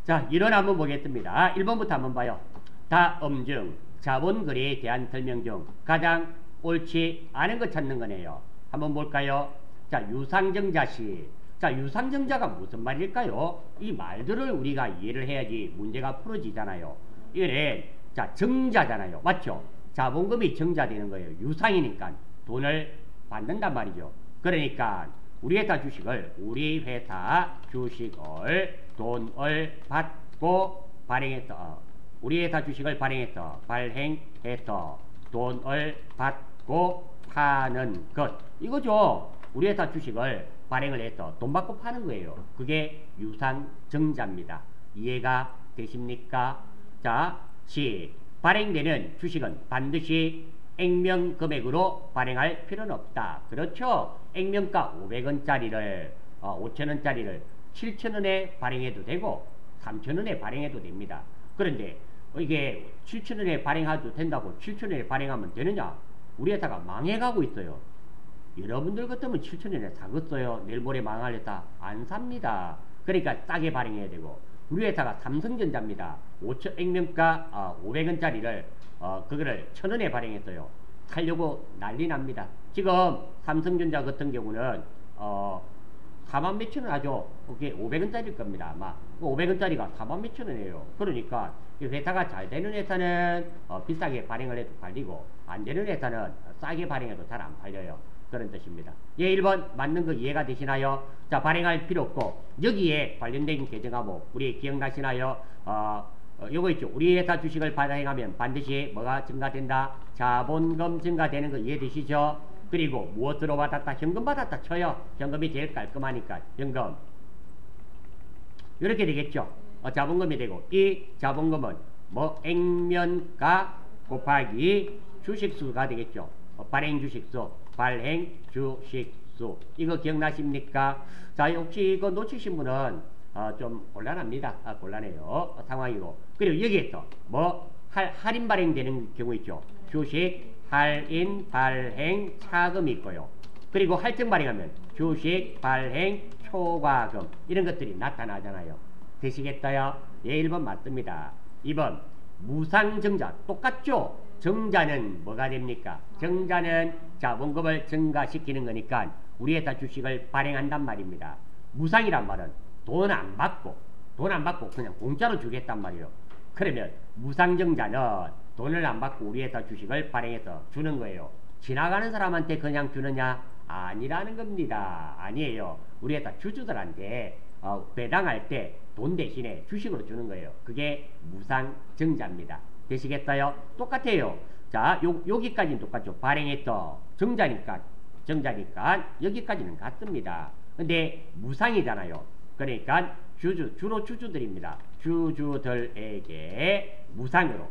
자, 이론 한번 보겠습니다. 1번부터 한번 봐요. 다음 중 자본 거래에 대한 설명 중 가장 옳지 않은 것 찾는 거네요. 한번 볼까요? 자, 유상증자시. 자, 유상증자가 무슨 말일까요? 이 말들을 우리가 이해를 해야지 문제가 풀어지잖아요. 이거는 자, 증자잖아요. 맞죠? 자본금이 증자되는 거예요. 유상이니까 돈을 받는단 말이죠. 그러니까 우리 회사 주식을 돈을 받고 발행해서 우리 회사 주식을 발행해서 돈을 받고 파는 것 이거죠. 우리 회사 주식을 발행을 해서 돈 받고 파는 거예요. 그게 유상증자입니다. 이해가 되십니까? 자, 발행되는 주식은 반드시 액면 금액으로 발행할 필요는 없다. 그렇죠? 액면가 500원짜리를 5,000원짜리를 7,000원에 발행해도 되고 3,000원에 발행해도 됩니다. 그런데 이게 7,000원에 발행해도 된다고 7,000원에 발행하면 되느냐? 우리 회사가 망해가고 있어요. 여러분들 같으면 7,000원에 사겠어요? 내일 모레 망하겠다? 안 삽니다. 그러니까 싸게 발행해야 되고 우리 회사가 삼성전자입니다. 액면가 500원짜리를 그거를 1,000원에 발행했어요. 살려고 난리 납니다. 지금 삼성전자 같은 경우는 4만 몇천 원 하죠. 그게 500원짜리일 겁니다. 아마 500원짜리가 4만 몇천 원이에요. 그러니까 회사가 잘 되는 회사는 비싸게 발행을 해도 팔리고 안 되는 회사는 싸게 발행해도 잘 안 팔려요. 그런 뜻입니다. 예, 1번 맞는 거 이해가 되시나요? 자, 발행할 필요 없고 여기에 관련된 계정 과목 우리 기억나시나요? 요거 있죠. 우리 회사 주식을 발행하면 반드시 뭐가 증가된다? 자본금 증가되는 거 이해되시죠? 그리고 무엇으로 받았다? 현금 받았다 쳐요. 현금이 제일 깔끔하니까 현금 이렇게 되겠죠. 자본금이 되고 이 자본금은 뭐 액면가 곱하기 주식수가 되겠죠. 발행 주식수 이거 기억나십니까? 자, 혹시 이거 놓치신 분은 좀 곤란합니다. 곤란해요. 상황이고. 그리고 여기에서 뭐 할인 발행되는 경우 있죠. 주식 할인 발행 차금이 있고요. 그리고 할증 발행하면 주식 발행 초과금 이런 것들이 나타나잖아요. 되시겠어요? 예, 1번 맞습니다. 2번 무상증자 똑같죠? 증자는 뭐가 됩니까? 증자는 자본금을 증가시키는 거니까 우리 회사 주식을 발행한단 말입니다. 무상이란 말은 돈 안 받고 그냥 공짜로 주겠단 말이에요. 그러면 무상증자는 돈을 안 받고 우리 회사 주식을 발행해서 주는 거예요. 지나가는 사람한테 그냥 주느냐? 아니라는 겁니다. 아니에요. 우리 회사 주주들한테 배당할 때 돈 대신에 주식으로 주는 거예요. 그게 무상증자입니다. 되시겠어요? 똑같아요. 자, 여기까지는 똑같죠. 발행했어. 증자니까 여기까지는 같습니다. 근데 무상이잖아요. 그러니까 주로 주주들입니다. 주주들에게 무상으로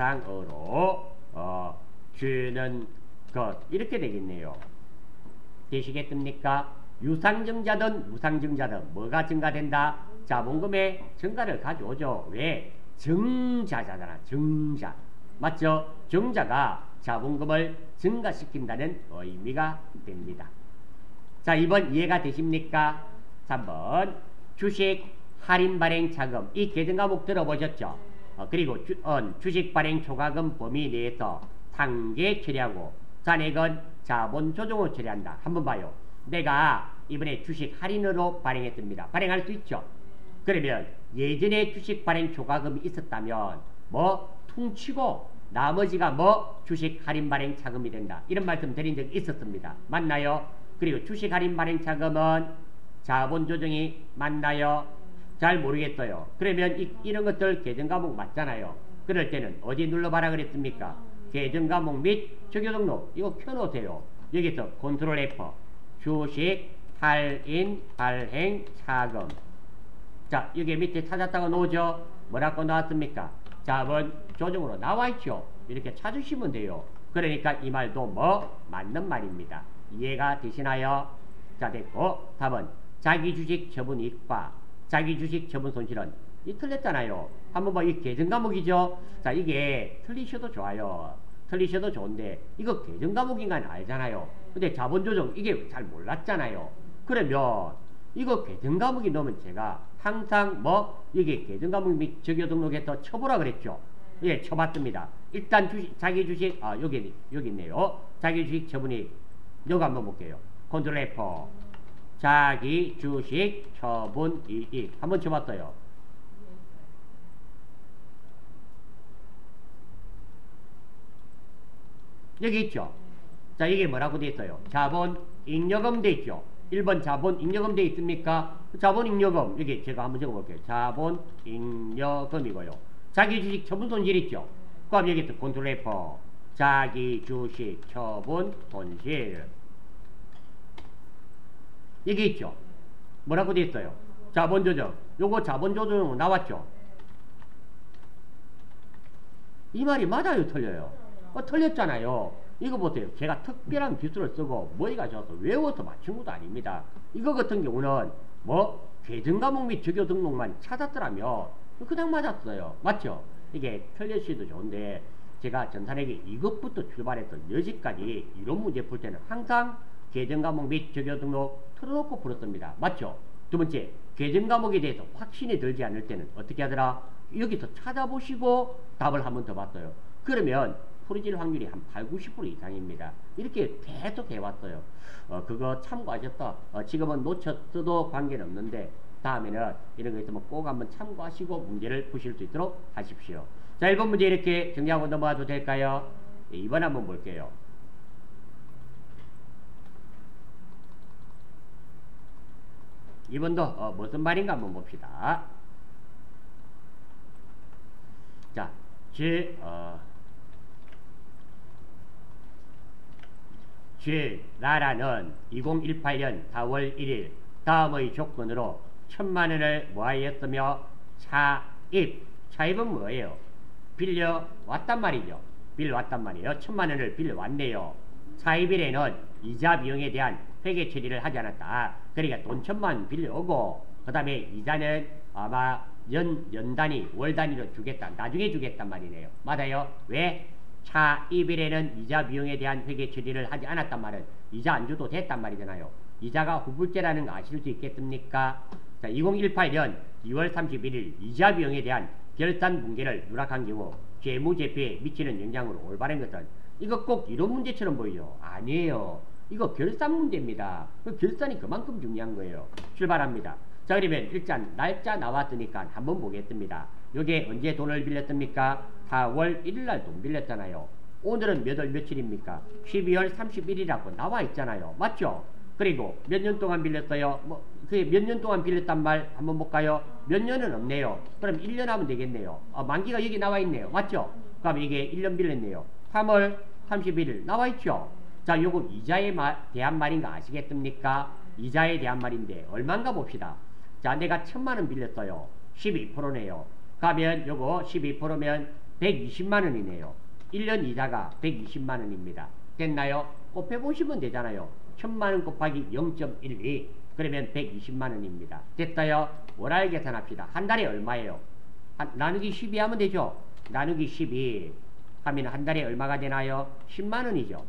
주는 것 이렇게 되겠네요. 되시겠습니까? 유상증자든 무상증자든 뭐가 증가된다? 자본금의 증가를 가져오죠. 왜? 증자잖아. 증자. 맞죠? 증자가 자본금을 증가시킨다는 의미가 됩니다. 자, 2번 이해가 되십니까? 3번 주식 할인 발행 차금 이 계정 과목 들어보셨죠? 그리고 주식 발행 초과금 범위 내에서 상계 처리하고 잔액은 자본 조정으로 처리한다. 한번 봐요. 내가 이번에 주식 할인으로 발행했습니다. 발행할 수 있죠? 그러면 예전에 주식 발행 초과금이 있었다면 뭐 퉁치고 나머지가 뭐 주식 할인 발행 차금이 된다. 이런 말씀 드린 적이 있었습니다. 맞나요? 그리고 주식 할인 발행 차금은 자본 조정이 맞나요? 잘 모르겠어요. 그러면 이런 것들 계정 과목 맞잖아요. 그럴 때는 어디 눌러봐라 그랬습니까? 계정 과목 및 적용 등록 이거 켜놓으세요. 여기서 컨트롤 F 주식 할인 발행 차금. 자, 여기 밑에 찾았다가 놓으죠. 뭐라고 나왔습니까? 자본 조정으로 나와있죠. 이렇게 찾으시면 돼요. 그러니까 이 말도 뭐 맞는 말입니다. 이해가 되시나요? 자, 됐고 4번 자기 주식 처분 이익과 자기 주식 처분 손실은 이 틀렸잖아요. 한번 봐. 이 계정 과목이죠. 자, 이게 틀리셔도 좋아요. 틀리셔도 좋은데 이거 계정 과목인 건 알잖아요. 근데 자본 조정 이게 잘 몰랐잖아요. 그러면 이거 계정 과목이 넣으면 제가 항상 뭐 이게 계정 과목 및 적용 등록에서 쳐보라 그랬죠. 예, 쳐봤습니다. 일단 주식, 자기 주식, 여기 있네요. 자기 주식 처분이, 요거 한번 볼게요. 컨트롤 F. 자기 주식 처분 이익. 한번 쳐봤어요. 여기 있죠. 자, 이게 뭐라고 돼 있어요? 자본 잉여금 돼 있죠. 1번 자본 잉여금 돼 있습니까? 자본 잉여금, 여기 제가 한번 적어볼게요. 자본 잉여금이고요. 자기 주식 처분 손실 있죠. 그럼 여기 또 컨트롤 F. 자기 주식 처분 손실. 여기 있죠. 뭐라고 돼 있어요? 자본 조정. 요거 자본 조정으로 나왔죠. 이 말이 맞아요, 틀려요? 틀렸잖아요. 이거 보세요. 제가 특별한 기술을 쓰고 머리가 좋아서 외워서 맞춘 것도 아닙니다. 이거 같은 경우는 뭐 계정 과목 및 적용 등록만 찾았더라면 그냥 맞았어요. 맞죠? 이게 틀렸어도 좋은데 제가 전산에게 이것부터 출발해서 여기까지 이런 문제 풀 때는 항상 계정 과목 및 적용 등록 틀어놓고 풀었습니다. 맞죠? 두 번째, 계정 과목에 대해서 확신이 들지 않을 때는 어떻게 하더라? 여기서 찾아보시고 답을 한 번 더 봤어요. 그러면 풀어질 확률이 한 80~90% 이상입니다. 이렇게 계속 해왔어요. 그거 참고하셨다. 지금은 놓쳤어도 관계는 없는데 다음에는 이런 거 있으면 꼭 한번 참고하시고 문제를 푸실 수 있도록 하십시오. 자, 1번 문제 이렇게 정리하고 넘어가도 될까요? 네, 2번 한번 볼게요. 2번도 무슨 말인가 한번 봅시다. 자, 나라는 2018년 4월 1일 다음의 조건으로 1000만원을 모아였으며 차입은 뭐예요? 빌려왔단 말이죠. 빌려왔단 말이에요. 1000만원을 빌려왔네요. 차입일에는 이자 비용에 대한 회계 처리를 하지 않았다. 그러니까 돈 1000만 빌려오고 그 다음에 이자는 아마 연 단위, 월 단위로 주겠다. 나중에 주겠단 말이네요. 맞아요? 왜? 차입일에는 이자 비용에 대한 회계 처리를 하지 않았단 말은 이자 안 줘도 됐단 말이잖아요. 이자가 후불제라는 거 아실 수 있겠습니까? 자, 2018년 2월 31일 이자 비용에 대한 결산 붕괴를 누락한 경우 재무제표에 미치는 영향으로 올바른 것은 이거 꼭 이런 문제처럼 보이죠? 아니에요. 이거 결산 문제입니다. 그 결산이 그만큼 중요한 거예요. 출발합니다. 자, 그러면 일단 날짜 나왔으니까 한번 보겠습니다. 요게 언제 돈을 빌렸습니까? 4월 1일날 돈 빌렸잖아요. 오늘은 몇 월 며칠입니까? 12월 31일이라고 나와 있잖아요. 맞죠? 그리고 몇 년 동안 빌렸어요? 그게 몇 년 동안 빌렸단 말 한번 볼까요? 몇 년은 없네요. 그럼 1년 하면 되겠네요. 만기가 여기 나와 있네요. 맞죠? 그럼 이게 1년 빌렸네요. 3월 31일 나와 있죠? 자, 요거 이자에 대한 말인가 아시겠습니까? 이자에 대한 말인데 얼마인가 봅시다. 자, 내가 1000만원 빌렸어요. 12%네요. 가면 요거 12%면 120만원이네요. 1년 이자가 120만원입니다. 됐나요? 곱해보시면 되잖아요. 1000만원 곱하기 0.12 그러면 120만원입니다. 됐어요? 월할 계산합시다. 한 달에 얼마예요? 나누기 12 하면 되죠? 나누기 12 하면 한 달에 얼마가 되나요? 10만원이죠.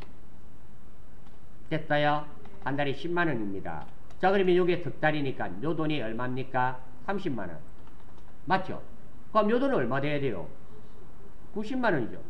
됐어요? 한 달에 10만원입니다. 자, 그러면 요게 석 달이니까 요 돈이 얼마입니까? 30만원. 맞죠? 그럼 요 돈은 얼마 돼야 돼요? 90만원이죠.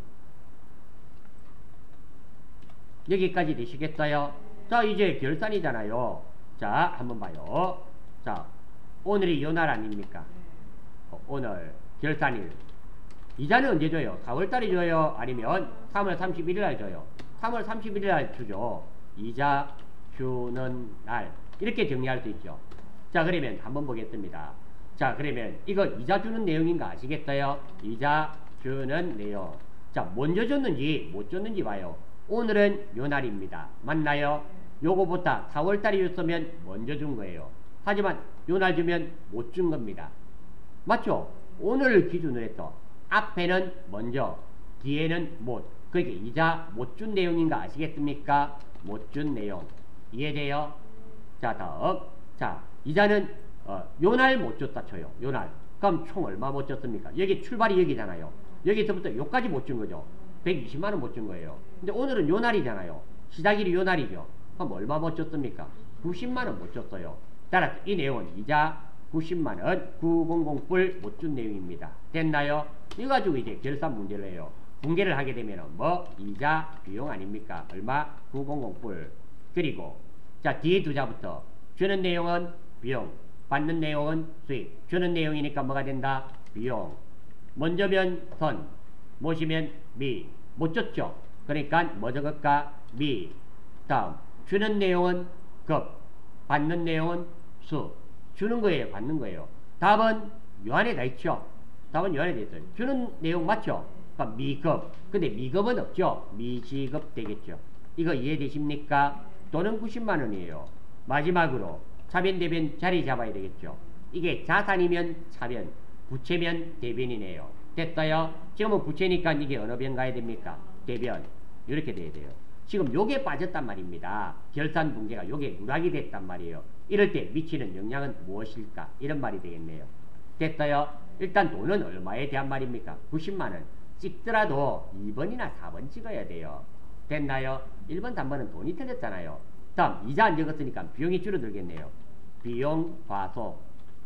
여기까지 되시겠어요? 자, 이제 결산이잖아요. 자, 한번 봐요. 자, 오늘이 요 날 아닙니까? 오늘 결산일. 이자는 언제 줘요? 4월달에 줘요? 아니면 3월 31일날 줘요? 3월 31일날 주죠. 이자 주는 날. 이렇게 정리할 수 있죠. 자, 그러면 한번 보겠습니다. 자, 그러면 이거 이자 주는 내용인가 아시겠어요? 이자 주는 내용. 자, 먼저 줬는지 못 줬는지 봐요. 오늘은 요 날입니다. 맞나요? 요거보다 4월달에 줬으면 먼저 준 거예요. 하지만 요 날 주면 못 준 겁니다. 맞죠? 오늘을 기준으로 해서 앞에는 먼저, 뒤에는 못. 그게 이자 못 준 내용인가 아시겠습니까? 못 준 내용. 이해돼요? 자, 다음. 자, 이자는 요 날 못 줬다 쳐요. 요 날. 그럼 총 얼마 못 줬습니까? 여기 출발이 여기잖아요. 여기서부터 요까지 못 준 거죠. 120만원 못 준 거예요. 근데 오늘은 요 날이잖아요. 시작일이 요 날이죠. 그럼 얼마 못 줬습니까? 90만원 못 줬어요. 따라서 이 내용은 이자 90만원 900불 못 준 내용입니다. 됐나요? 이거 가지고 이제 결산 문제를 해요. 분개를 하게 되면 뭐 이자 비용 아닙니까? 얼마? 900불. 그리고 자 뒤에 두 자부터 주는 내용은 비용, 받는 내용은 수익. 주는 내용이니까 뭐가 된다? 비용. 먼저면 선, 못이면 미. 못 줬죠? 그러니까 뭐 적을까? 미. 다음 주는 내용은 급, 받는 내용은 수. 주는 거예요, 받는 거예요. 답은 요 안에 다 있죠? 답은 요 안에 다 있어요. 주는 내용 맞죠? 그러니까 미급. 근데 미급은 없죠? 미지급 되겠죠? 이거 이해되십니까? 또는 90만 원이에요. 마지막으로 차변, 대변 자리 잡아야 되겠죠? 이게 자산이면 차변, 부채면 대변이네요. 됐어요? 지금은 부채니까 이게 어느 변 가야 됩니까? 대변. 이렇게 돼야 돼요. 지금 요게 빠졌단 말입니다. 결산 붕괴가 요게 누락이 됐단 말이에요. 이럴 때 미치는 영향은 무엇일까? 이런 말이 되겠네요. 됐어요? 일단 돈은 얼마에 대한 말입니까? 90만 원. 찍더라도 2번이나 4번 찍어야 돼요. 됐나요? 1번, 3번은 돈이 틀렸잖아요. 다음 이자 안 적었으니까 비용이 줄어들겠네요. 비용 과소.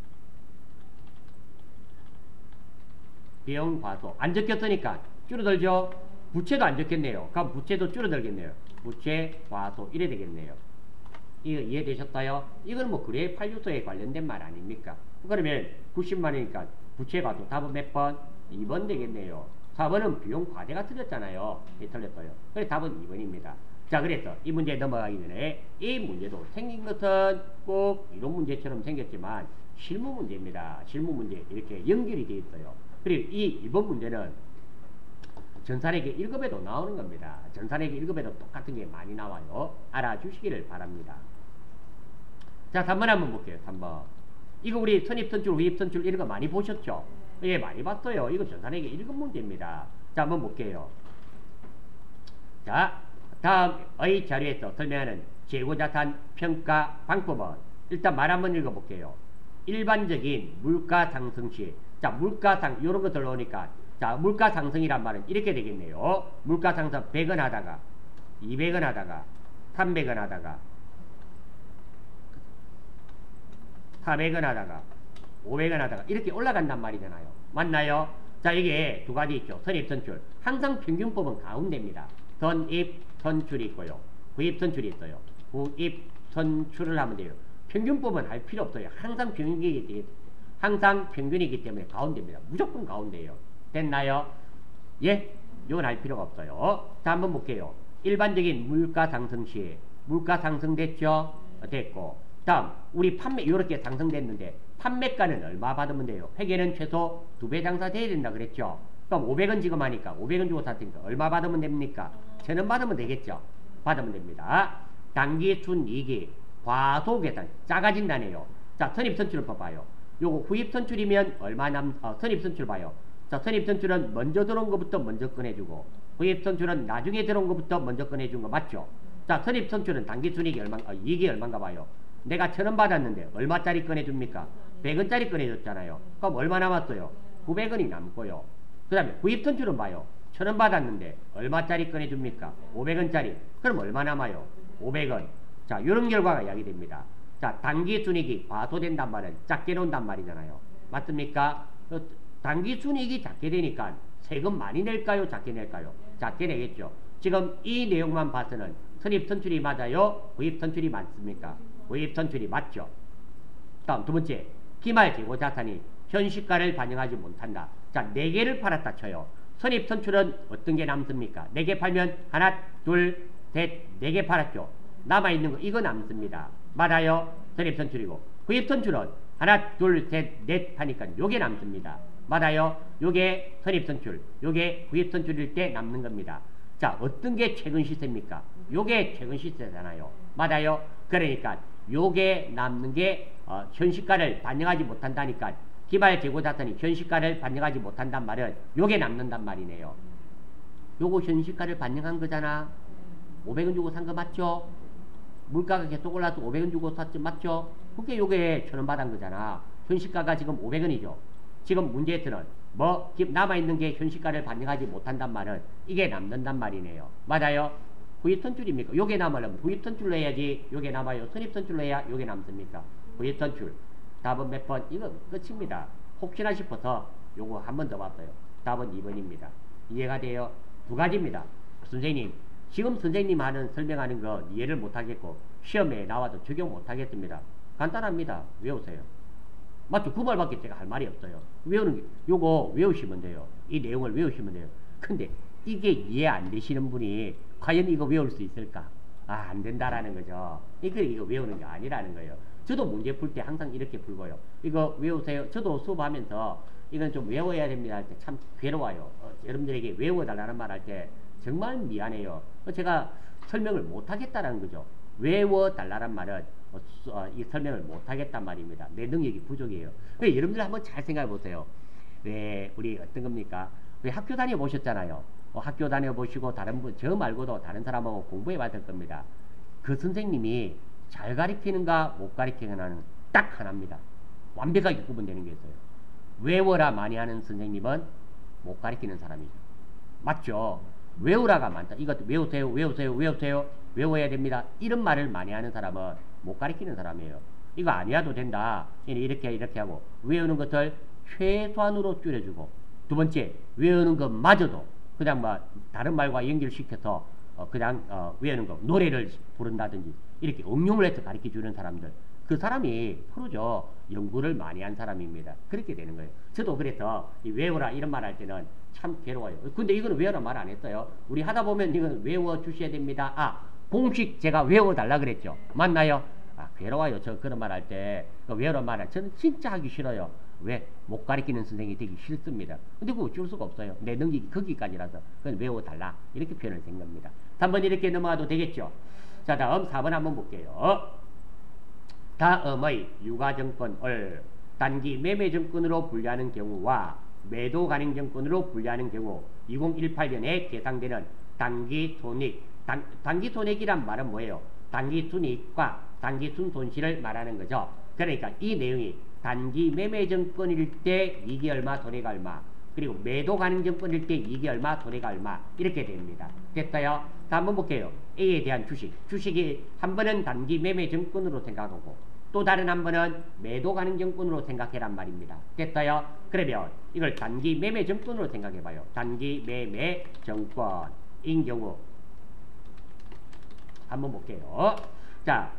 비용 과소. 안 적혔으니까 줄어들죠? 부채도 안 적겠네요. 그럼 부채도 줄어들겠네요. 부채 과소 이래 되겠네요. 이거 이해되셨어요? 이건 뭐 거래 판유소에 관련된 말 아닙니까? 그러면 90만 원이니까 부채 과소 답은 몇 번? 2번 되겠네요. 4번은 비용 과대가 틀렸잖아요. 예, 틀렸어요. 그래서 답은 2번입니다. 자, 그래서 이 문제 넘어가기 전에 이 문제도 생긴 것은 꼭 이런 문제처럼 생겼지만 실무 문제입니다. 실무 문제 이렇게 연결이 되어 있어요. 그리고 이 2번 문제는 전산회계 1급에도 나오는 겁니다. 전산회계 1급에도 똑같은 게 많이 나와요. 알아주시기를 바랍니다. 자, 3번 한번 볼게요. 3번. 이거 우리 선입선출, 후입선출 이런 거 많이 보셨죠? 예, 많이 봤어요. 이거 전산회계 1급 문제입니다. 자, 한번 볼게요. 자, 다음의 자료에서 설명하는 재고자산 평가 방법은 일단 말 한번 읽어볼게요. 일반적인 물가 상승 시, 자, 물가상, 이런 거 들어오니까, 자, 물가 상승이란 말은 이렇게 되겠네요. 물가 상승 100원 하다가, 200원 하다가, 300원 하다가, 400원 하다가, 500원 하다가, 이렇게 올라간단 말이잖아요. 맞나요? 자, 이게 두 가지 있죠. 선입, 선출. 항상 평균법은 가운데입니다. 선입, 선출이 있고요. 후입, 선출이 있어요. 후입, 선출을 하면 돼요. 평균법은 할 필요 없어요. 항상 평균이기 때문에 가운데입니다. 무조건 가운데예요. 됐나요? 예? 이건 할 필요가 없어요. 자, 한번 볼게요. 일반적인 물가 상승 시 물가 상승됐죠? 됐고, 다음 우리 판매 이렇게 상승됐는데 판매가는 얼마 받으면 돼요? 회계는 최소 2배 장사 돼야 된다 그랬죠? 그럼 500원 지금 하니까 500원 주고 샀으니까 얼마 받으면 됩니까? 1000원 받으면 되겠죠? 받으면 됩니다. 당기순이익이 과소계산 작아진다네요. 자, 선입선출을 봐봐요. 요거 후입선출이면 얼마 선입선출 봐요. 자, 선입선출은 먼저 들어온 것부터 먼저 꺼내주고, 후입선출은 나중에 들어온 것부터 먼저 꺼내준 거 맞죠? 자, 선입선출은 당기순이익이 이익이 얼마인가 봐요. 내가 1000원 받았는데 얼마짜리 꺼내줍니까? 100원짜리 꺼내줬잖아요. 그럼 얼마 남았어요? 900원이 남고요. 그 다음에 후입선출은 봐요. 1000원 받았는데 얼마짜리 꺼내줍니까? 500원짜리. 그럼 얼마 남아요? 500원. 자, 이런 결과가 이야기됩니다. 자, 당기순이익이 과소된단 말은 작게 놓는단 말이잖아요. 맞습니까? 당기순이익이 작게 되니까 세금 많이 낼까요? 작게 낼까요? 작게 내겠죠. 지금 이 내용만 봐서는 선입선출이 맞아요? 후입선출이 맞습니까? 후입선출이 맞죠. 다음 두 번째, 기말 재고자산이 현시가를 반영하지 못한다. 자, 4개를 팔았다 쳐요. 선입선출은 어떤 게 남습니까? 4개 팔면 하나, 둘, 셋, 4개 팔았죠. 남아있는 거 이거 남습니다. 맞아요? 선입선출이고, 후입선출은 하나, 둘, 셋, 넷 하니까 요게 남습니다. 맞아요? 요게 선입선출, 요게 후입선출일 때 남는 겁니다. 자, 어떤 게 최근 시세입니까? 요게 최근 시세잖아요. 맞아요? 그러니까 요게 남는 게 현시가를 반영하지 못한다니까, 기말 재고자산이 현시가를 반영하지 못한단 말은 요게 남는단 말이네요. 요거 현시가를 반영한 거잖아. 500원 주고 산 거 맞죠? 물가가 계속 올라서 500원 주고 샀죠. 맞죠? 그게 요게 1000원 받은 거잖아. 현시가가 지금 500원이죠. 지금 문제에서는 뭐 남아있는 게 현시가를 반영하지 못한단 말은 이게 남는단 말이네요. 맞아요? 후입선출입니까? 요게 남으려면 후입선출로 해야지 요게 남아요. 선입선출로 해야 요게 남습니까? 보였던 줄. 답은 몇 번? 이거 끝입니다. 혹시나 싶어서 요거 한 번 더 봤어요. 답은 2번입니다. 이해가 돼요? 두 가지입니다. 선생님, 지금 선생님 하는 설명하는 거 이해를 못하겠고 시험에 나와도 적용 못하겠습니다. 간단합니다. 외우세요. 맞죠? 그 말밖에 제가 할 말이 없어요. 외우는 게, 요거 외우시면 돼요. 이 내용을 외우시면 돼요. 근데 이게 이해 안 되시는 분이 과연 이거 외울 수 있을까? 아, 안 된다라는 거죠. 이거 외우는 게 아니라는 거예요. 저도 문제 풀 때 항상 이렇게 풀고요. 이거 외우세요. 저도 수업하면서 이건 좀 외워야 됩니다 할 때 참 괴로워요. 여러분들에게 외워달라는 말 할 때 정말 미안해요. 제가 설명을 못하겠다라는 거죠. 외워달라는 말은 이 설명을 못하겠단 말입니다. 내 능력이 부족이에요. 여러분들 한번 잘 생각해 보세요. 왜 우리 어떤 겁니까? 왜 학교 다녀 보셨잖아요. 학교 다녀 보시고 다른 분, 저 말고도 다른 사람하고 공부해 봤을 겁니다. 그 선생님이 잘 가르치는가 못 가르치는가는 딱 하나입니다. 완벽하게 구분되는 게 있어요. 외워라 많이 하는 선생님은 못 가르치는 사람이죠. 맞죠? 외우라가 많다. 이것도 외우세요, 외우세요, 외우세요, 외워야 됩니다. 이런 말을 많이 하는 사람은 못 가르치는 사람이에요. 이거 아니어도 된다. 이렇게 하고 외우는 것을 최소한으로 줄여주고, 두 번째 외우는 것마저도 그냥 뭐 다른 말과 연결시켜서 그냥 외우는 거 노래를 부른다든지 이렇게 응용을 해서 가르쳐 주는 사람들, 그 사람이 프로죠. 연구를 많이 한 사람입니다. 그렇게 되는 거예요. 저도 그래서 이 외워라 이런 말 할 때는 참 괴로워요. 근데 이거는 외워라 말 안 했어요. 우리 하다 보면 이건 외워 주셔야 됩니다. 아, 공식 제가 외워달라 그랬죠. 맞나요? 아, 괴로워요. 저 그런 말 할 때 외워라 말을 저는 진짜 하기 싫어요. 왜? 못 가르치는 선생님이 되기 싫습니다. 근데 그거 어쩔 수가 없어요. 내 능력이 거기까지라서 그건 외워달라 이렇게 표현을 된 겁니다. 3번 이렇게 넘어가도 되겠죠. 자, 다음 4번 한번 볼게요. 다음의 유가증권을 단기 매매증권으로 분류하는 경우와 매도 가능증권으로 분류하는 경우 2018년에 계상되는 단기 손익, 단기 손익이란 말은 뭐예요? 단기 순이익과 단기 순손실을 말하는 거죠. 그러니까 이 내용이 단기 매매증권일 때 이익이 얼마, 손해가 얼마, 그리고 매도 가능증권일 때 이익이 얼마, 손해가 얼마 이렇게 됩니다. 됐어요? 자, 한번 볼게요. A에 대한 주식이 한 번은 단기 매매증권으로 생각하고 또 다른 한 번은 매도 가능증권으로 생각해란 말입니다. 됐어요? 그러면 이걸 단기 매매증권으로 생각해봐요. 단기 매매증권인 경우 한번 볼게요. 자,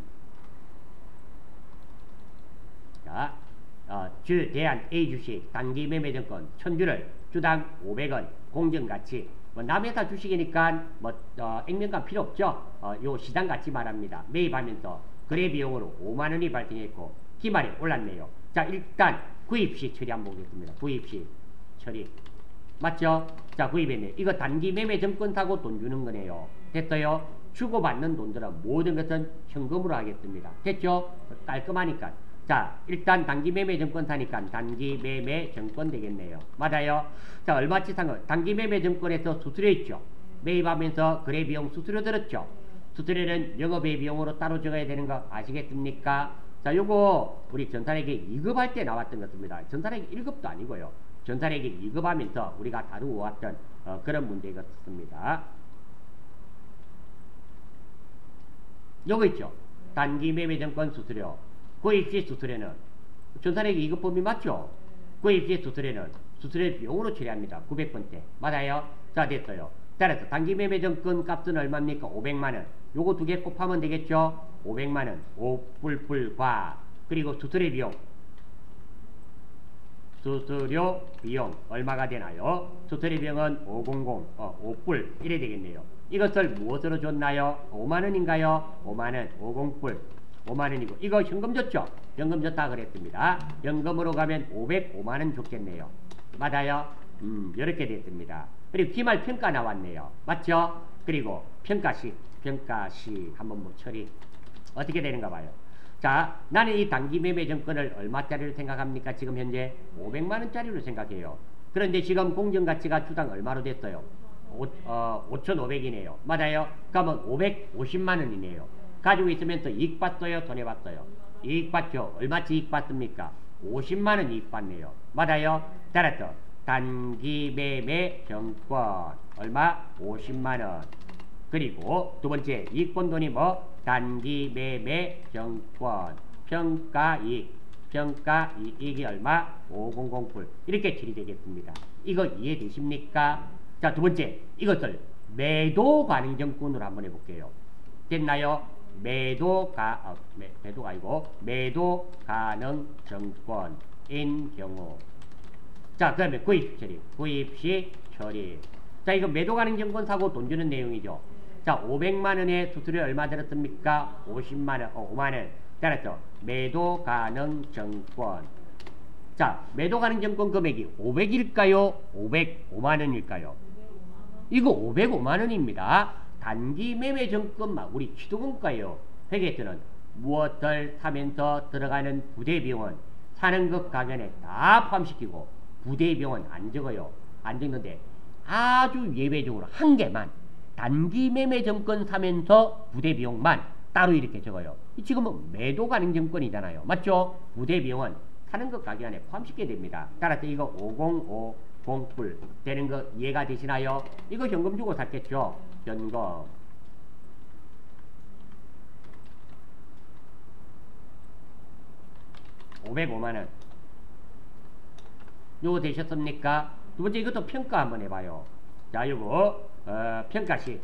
대한 A 주식 단기 매매증권 1000주를 주당 500원 공정가치, 뭐 남회사 주식이니까 뭐 액면가 필요 없죠. 요 시장가치 말합니다. 매입하면서 거래 비용으로 5만원이 발생했고 기말에 올랐네요. 자, 일단 구입시 처리 한번 보겠습니다. 구입시 처리 맞죠? 자, 구입했네. 이거 단기 매매증권 사고 돈 주는 거네요. 됐어요? 주고받는 돈들은 모든 것은 현금으로 하겠습니다. 됐죠? 깔끔하니까. 자, 일단 단기 매매증권 사니까 단기 매매증권 되겠네요. 맞아요? 자, 얼마치 산 거? 단기 매매증권에서 수수료 있죠. 매입하면서 거래비용 수수료 들었죠. 수수료는 영업의 비용으로 따로 적어야 되는 거 아시겠습니까? 자, 요거 우리 전산회계 2급할 때 나왔던 것입니다. 전산회계 1급도 아니고요. 전산회계 2급하면서 우리가 다루어 왔던 그런 문제였습니다. 요거 있죠. 단기 매매증권 수수료. 구입시 수수료는 전산회계 2급 범위 맞죠? 구입시 수수료는 수수료 비용으로 처리합니다. 900번대. 맞아요? 자, 됐어요. 따라서 단기 매매증권 값은 얼마입니까? 500만원. 요거 두 개 곱하면 되겠죠? 500만원. 5뿔뿔과 그리고 수수료 비용 얼마가 되나요? 수수료 비용은 500, 5뿔 이래 되겠네요. 이것을 무엇으로 줬나요? 5만원인가요? 5만원, 50뿔 5만원이고 이거 현금 줬죠? 현금 줬다 그랬습니다. 현금으로 가면 505만원 줬겠네요. 맞아요? 이렇게 됐습니다. 그리고 기말 평가 나왔네요. 맞죠? 그리고 평가시 한번 뭐 처리 어떻게 되는가 봐요. 자, 나는 이 단기 매매증권을 얼마짜리로 생각합니까? 지금 현재 500만원짜리로 생각해요. 그런데 지금 공정가치가 주당 얼마로 됐어요? 5,500이네요. 맞아요? 그러면 550만원이네요. 가지고 있으면서 이익 봤어요? 손해 봤어요? 이익 봤죠? 얼마치 이익 봤습니까? 50만원 이익 봤네요. 맞아요? 따라서 단기 매매 증권 얼마? 50만원. 그리고 두 번째 이익 본 돈이 뭐? 단기 매매 증권 평가이익. 평가이익이 얼마? 5008. 이렇게 처리되겠습니다. 이거 이해되십니까? 자, 두 번째. 이것을 매도 가능정권으로 한번 해볼게요. 됐나요? 매도가 아니고 매도 가능 정권인 경우. 자, 그 다음에 구입 처리. 구입 시 처리. 자, 이거 매도 가능 정권 사고 돈 주는 내용이죠. 자, 500만 원에 수수료 얼마 들었습니까? 50만 원, 5만 원. 잘했죠? 매도 가능 정권. 자, 매도 가능 정권 금액이 500일까요? 505만 원일까요? 이거 505만 원입니다. 단기 매매 정권만 우리 취득원가요. 회계에서는 무엇을 사면서 들어가는 부대비용은 사는 것 가격에 다 포함시키고 부대비용은 안 적어요. 안 적는데 아주 예외적으로 한 개만 단기 매매 정권 사면서 부대비용만 따로 이렇게 적어요. 지금은 매도 가능 정권이잖아요. 맞죠? 부대비용은 사는 것 가격 안에 포함시켜야 됩니다. 따라서 이거 5050불 되는 거 이해가 되시나요? 이거 현금 주고 샀겠죠? 현금. 505만원. 요거 되셨습니까? 두 번째 이것도 평가 한번 해봐요. 자, 요거 평가식.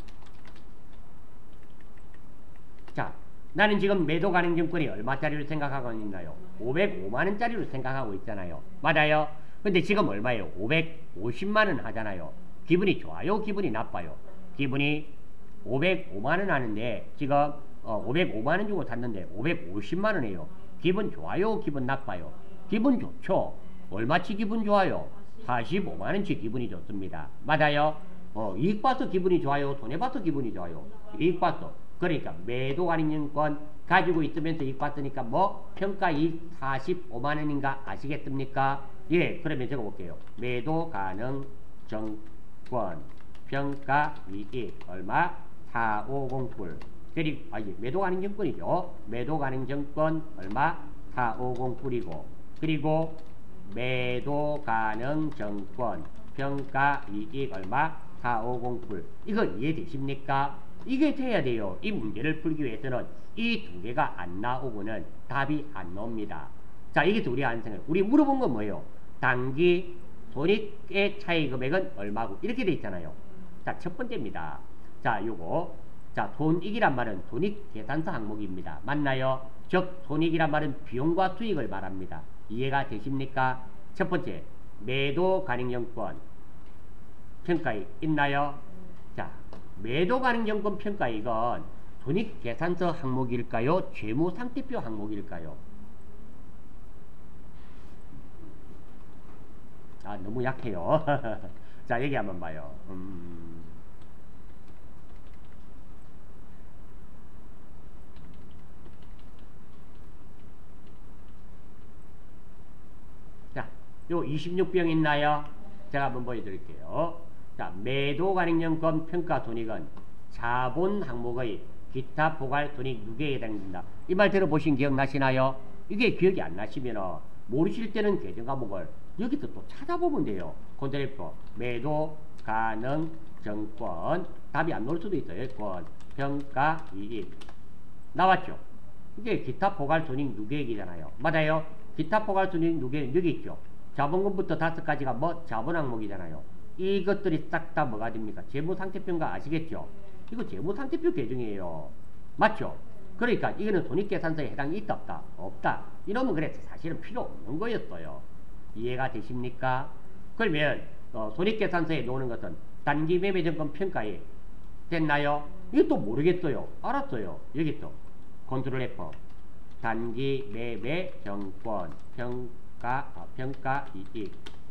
자, 나는 지금 매도 가능정권이 얼마짜리로 생각하고 있나요? 505만원짜리로 생각하고 있잖아요. 맞아요? 근데 지금 얼마예요? 550만원 하잖아요. 기분이 좋아요? 기분이 나빠요? 기분이 505만원 하는데 지금 505만원 주고 샀는데 550만원이에요. 기분 좋아요? 기분 나빠요? 기분 좋죠? 얼마치 기분 좋아요? 45만원치 기분이 좋습니다. 맞아요? 이익 봐서 기분이 좋아요? 손해봐서 기분이 좋아요? 이익 봐서. 그러니까 매도 가능정권 가지고 있으면서 이익 봤으니까 뭐 평가 이익 45만원인가 아시겠습니까? 예, 그러면 적어볼게요. 매도 가능 정권 평가 이익 얼마? 450불. 그리고 매도 가능 정권이죠. 매도 가능 정권 얼마? 450불이고 그리고 매도 가능 정권 평가 이익 얼마? 450불. 이거 이해되십니까? 이게 돼야 돼요. 이 문제를 풀기 위해서는 이 두 개가 안 나오고는 답이 안 나옵니다. 자, 이게 둘이 안 생겨요. 우리 물어본 건 뭐예요? 단기 손익의 차이 금액은 얼마고? 이렇게 돼 있잖아요. 자, 첫 번째입니다. 자, 요거. 자, 손익이란 말은 손익 계산서 항목입니다. 맞나요? 즉, 손익이란 말은 비용과 수익을 말합니다. 이해가 되십니까? 첫 번째, 매도 가능정권 평가익 있나요? 자, 매도 가능정권 평가익은 손익계산서 항목일까요? 재무상태표 항목일까요? 아, 너무 약해요. 자, 여기 한번 봐요. 자, 요 26병 있나요? 제가 한번 보여드릴게요. 자, 매도 가능정권 평가 손익은 자본 항목의 기타 포괄 손익 누계에 해당된다. 이 말 들어보신 기억나시나요? 이게 기억이 안 나시면 모르실 때는 계정 과목을 여기서 또 찾아보면 돼요. 컨트롤 매도 가능 정권 답이 안 나올 수도 있어요. 권 평가 이익 나왔죠? 이게 기타 포괄 손익 누계액이잖아요. 맞아요? 기타 포괄 손익 누계액 여기 있죠. 자본금부터 5가지가 뭐 자본 항목이잖아요. 이것들이 싹 다 뭐가 됩니까? 재무상태표인가 아시겠죠? 이거 재무상태표 계정이에요. 맞죠? 그러니까 이거는 손익계산서에 해당이 있다 없다? 없다. 이러면 그래서 사실은 필요 없는 거였어요. 이해가 되십니까? 그러면 손익계산서에 놓는 것은 단기 매매정권 평가에 됐나요? 이것도 모르겠어요. 알았어요. 여기 있어. 컨트롤 F 단기 매매정권 평가 이익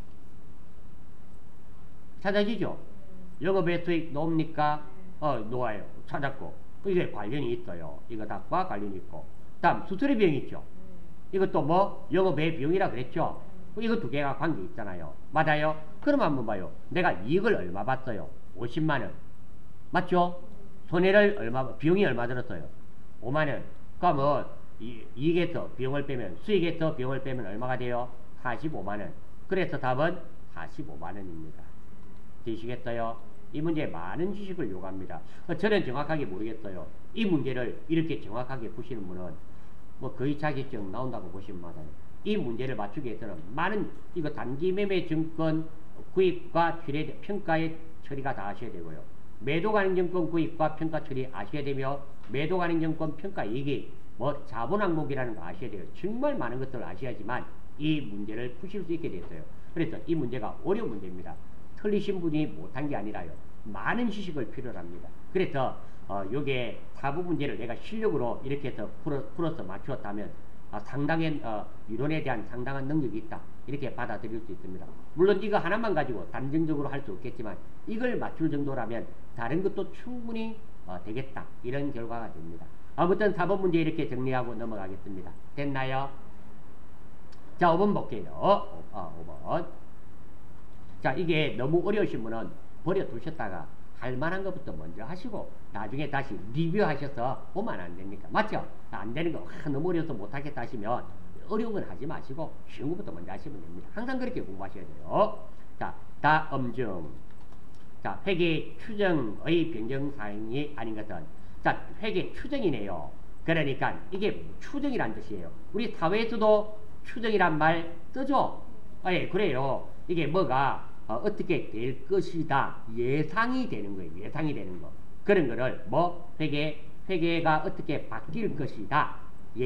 찾아지죠? 영업의 수익 놓습니까? 놓아요. 찾았고. 이게 관련이 있어요. 이거 답과 관련이 있고. 다음, 수수료 비용 있죠? 이것도 뭐, 영업의 비용이라 그랬죠? 이거 두 개가 관계 있잖아요. 맞아요? 그럼 한번 봐요. 내가 이익을 얼마 받았어요? 50만원. 맞죠? 손해를 비용이 얼마 들었어요? 5만원. 그러면, 이익에서 비용을 빼면, 수익에서 비용을 빼면 얼마가 돼요? 45만원. 그래서 답은 45만원입니다. 되시겠어요? 이 문제에 많은 지식을 요구합니다. 저는 정확하게 모르겠어요. 이 문제를 이렇게 정확하게 푸시는 분은 뭐 거의 자격증 나온다고 보시면 맞아요. 이 문제를 맞추기 위해서는 많은 이거 단기 매매 증권 구입과 평가의 처리가 다 하셔야 되고요. 매도 가능증권 구입과 평가 처리 아셔야 되며 매도 가능증권 평가 얘기 뭐 자본 항목이라는 거 아셔야 돼요. 정말 많은 것들을 아셔야지만 이 문제를 푸실 수 있게 됐어요. 그래서 이 문제가 어려운 문제입니다. 틀리신 분이 못한 게 아니라요. 많은 지식을 필요로 합니다. 그래서 요게 사부 문제를 내가 실력으로 이렇게 해서 풀어서 맞추었다면 상당한 이론에 대한 상당한 능력이 있다. 이렇게 받아들일 수 있습니다. 물론 이거 하나만 가지고 단정적으로 할 수 없겠지만 이걸 맞출 정도라면 다른 것도 충분히 되겠다. 이런 결과가 됩니다. 아무튼 4번 문제 이렇게 정리하고 넘어가겠습니다. 됐나요? 자, 5번 볼게요. 5번. 자, 이게 너무 어려우신 분은 버려두셨다가 할 만한 것부터 먼저 하시고 나중에 다시 리뷰하셔서 보면 안 됩니까? 맞죠? 안 되는 거 너무 어려워서 못하겠다 하시면 어려운 건 하지 마시고 쉬운 것부터 먼저 하시면 됩니다. 항상 그렇게 공부하셔야 돼요. 자, 다음 중. 자, 회계 추정의 변경사항이 아닌 것은 자, 회계 추정이네요. 그러니까 이게 추정이란 뜻이에요. 우리 사회에서도 추정이란 말 쓰죠? 예, 그래요. 이게 뭐가 어떻게 될 것이다. 예상이 되는 거예요. 예상이 되는 거. 그런 거를 뭐 회계가 어떻게 바뀔 것이다.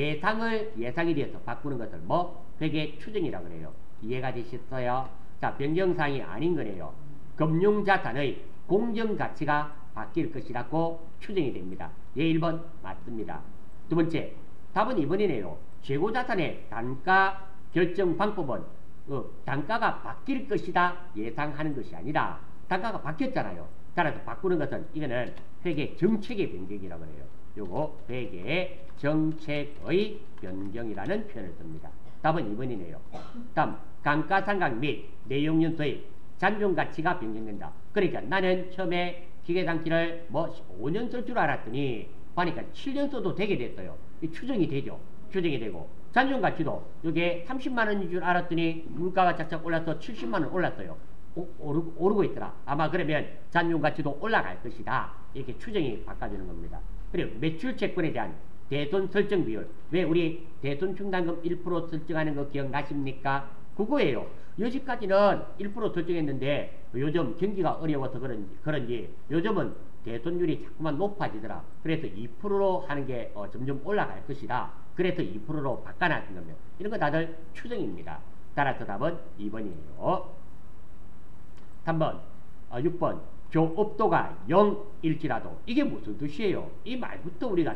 예상이 되어서 바꾸는 것을 뭐 회계 추정이라고 그래요. 이해가 되셨어요? 자, 변경사항이 아닌 거네요. 금융자산의 공정가치가 바뀔 것이라고 추정이 됩니다. 예, 1번 맞습니다. 두 번째, 답은 2번이네요. 재고자산의 단가 결정 방법은 단가가 바뀔 것이다 예상하는 것이 아니라 단가가 바뀌었잖아요. 따라서 바꾸는 것은 이거는 회계 정책의 변경이라고 해요. 요거 회계 정책의 변경이라는 표현을 씁니다. 답은 2번이네요. 다음 감가상각 및 내용연수의 잔존가치가 변경된다. 그러니까 나는 처음에 기계장치를 뭐 5년 쓸 줄 알았더니 보니까 7년 써도 되게 됐어요. 이 추정이 되죠. 추정이 되고 잔존가치도 이게 30만원인 줄 알았더니 물가가 짝짝 올라서 70만원 올랐어요. 오르고 있더라. 아마 그러면 잔존가치도 올라갈 것이다. 이렇게 추정이 바꿔주는 겁니다. 그리고 매출채권에 대한 대손 설정 비율. 왜 우리 대손 충당금 1% 설정하는 거 기억나십니까? 그거예요. 여지까지는 1% 설정했는데 요즘 경기가 어려워서 그런지 요즘은 대손율이 자꾸만 높아지더라. 그래서 2%로 하는 게 점점 올라갈 것이다. 그래서 2%로 바꿔놨던 겁니다. 이런 거 다들 추정입니다. 따라서 답은 2번이에요. 3번, 6번. 조업도가 0일지라도 이게 무슨 뜻이에요? 이 말부터 우리가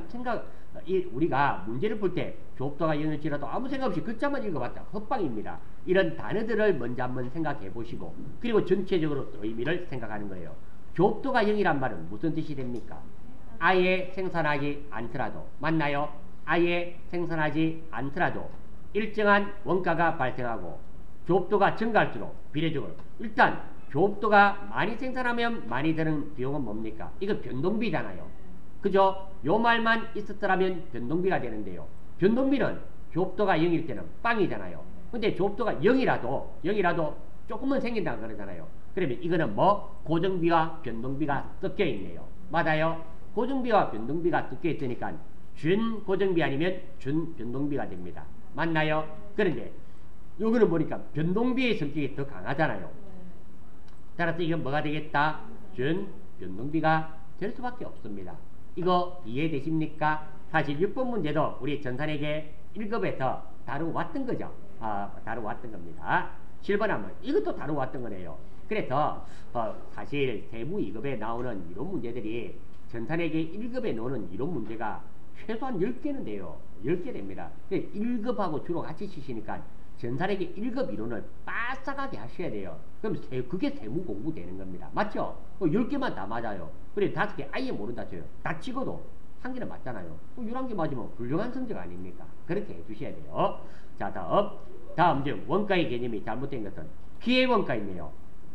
우리가 문제를 풀 때 조업도가 0일지라도 아무 생각 없이 글자만 읽어봤자 헛방입니다. 이런 단어들을 먼저 한번 생각해 보시고 그리고 전체적으로 의미를 생각하는 거예요. 조업도가 0이란 말은 무슨 뜻이 됩니까? 아예 생산하지 않더라도 맞나요? 아예 생산하지 않더라도 일정한 원가가 발생하고 조업도가 증가할수록 비례적으로 일단 조업도가 많이 생산하면 많이 드는 비용은 뭡니까? 이거 변동비잖아요. 그죠? 요 말만 있었더라면 변동비가 되는데요. 변동비는 조업도가 0일 때는 빵이잖아요. 근데 조업도가 0이라도 조금은 생긴다 그러잖아요. 그러면 이거는 뭐 고정비와 변동비가 섞여 있네요. 맞아요? 고정비와 변동비가 섞여 있으니까 준 고정비 아니면 준 변동비가 됩니다. 맞나요? 그런데 요거는 보니까 변동비의 성격이 더 강하잖아요. 따라서 이건 뭐가 되겠다? 준 변동비가 될 수밖에 없습니다. 이거 이해되십니까? 사실 6번 문제도 우리 전산에게 1급에서 다루어왔던 거죠. 다루어왔던 겁니다. 7번 하면 이것도 다루어왔던 거네요. 그래서 사실 세무 2급에 나오는 이론 문제들이 전산에게 1급에 나오는 이론 문제가 최소한 10개는 돼요. 10개 됩니다. 1급하고 주로 같이 치시니까 전산에게 1급 이론을 빠삭하게 하셔야 돼요. 그럼 그게 세무 공부 되는 겁니다. 맞죠? 10개만 다 맞아요. 그래 5개 아예 모른다 쳐요. 다 찍어도 한 개는 맞잖아요. 11개 맞으면 훌륭한 성적 아닙니까? 그렇게 해주셔야 돼요. 자, 다음 중 원가의 개념이 잘못된 것은 기회원가이네요.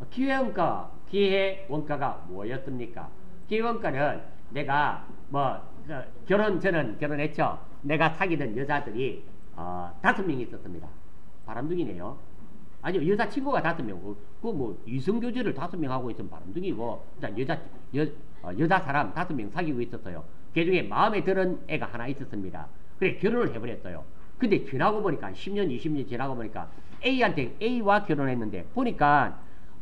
기회원가가 뭐였습니까? 기회원가는 내가 저는 결혼했죠. 내가 사귀던 여자들이 5명이 있었습니다. 바람둥이네요. 아니요, 여자친구가 5명. 이성교제를 5명 하고 있으면 바람둥이고, 여자 사람 5명 사귀고 있었어요. 그 중에 마음에 드는 애가 하나 있었습니다. 그래 결혼을 해버렸어요. 근데 지나고 보니까 10년 20년 지나고 보니까 A와 결혼했는데 보니까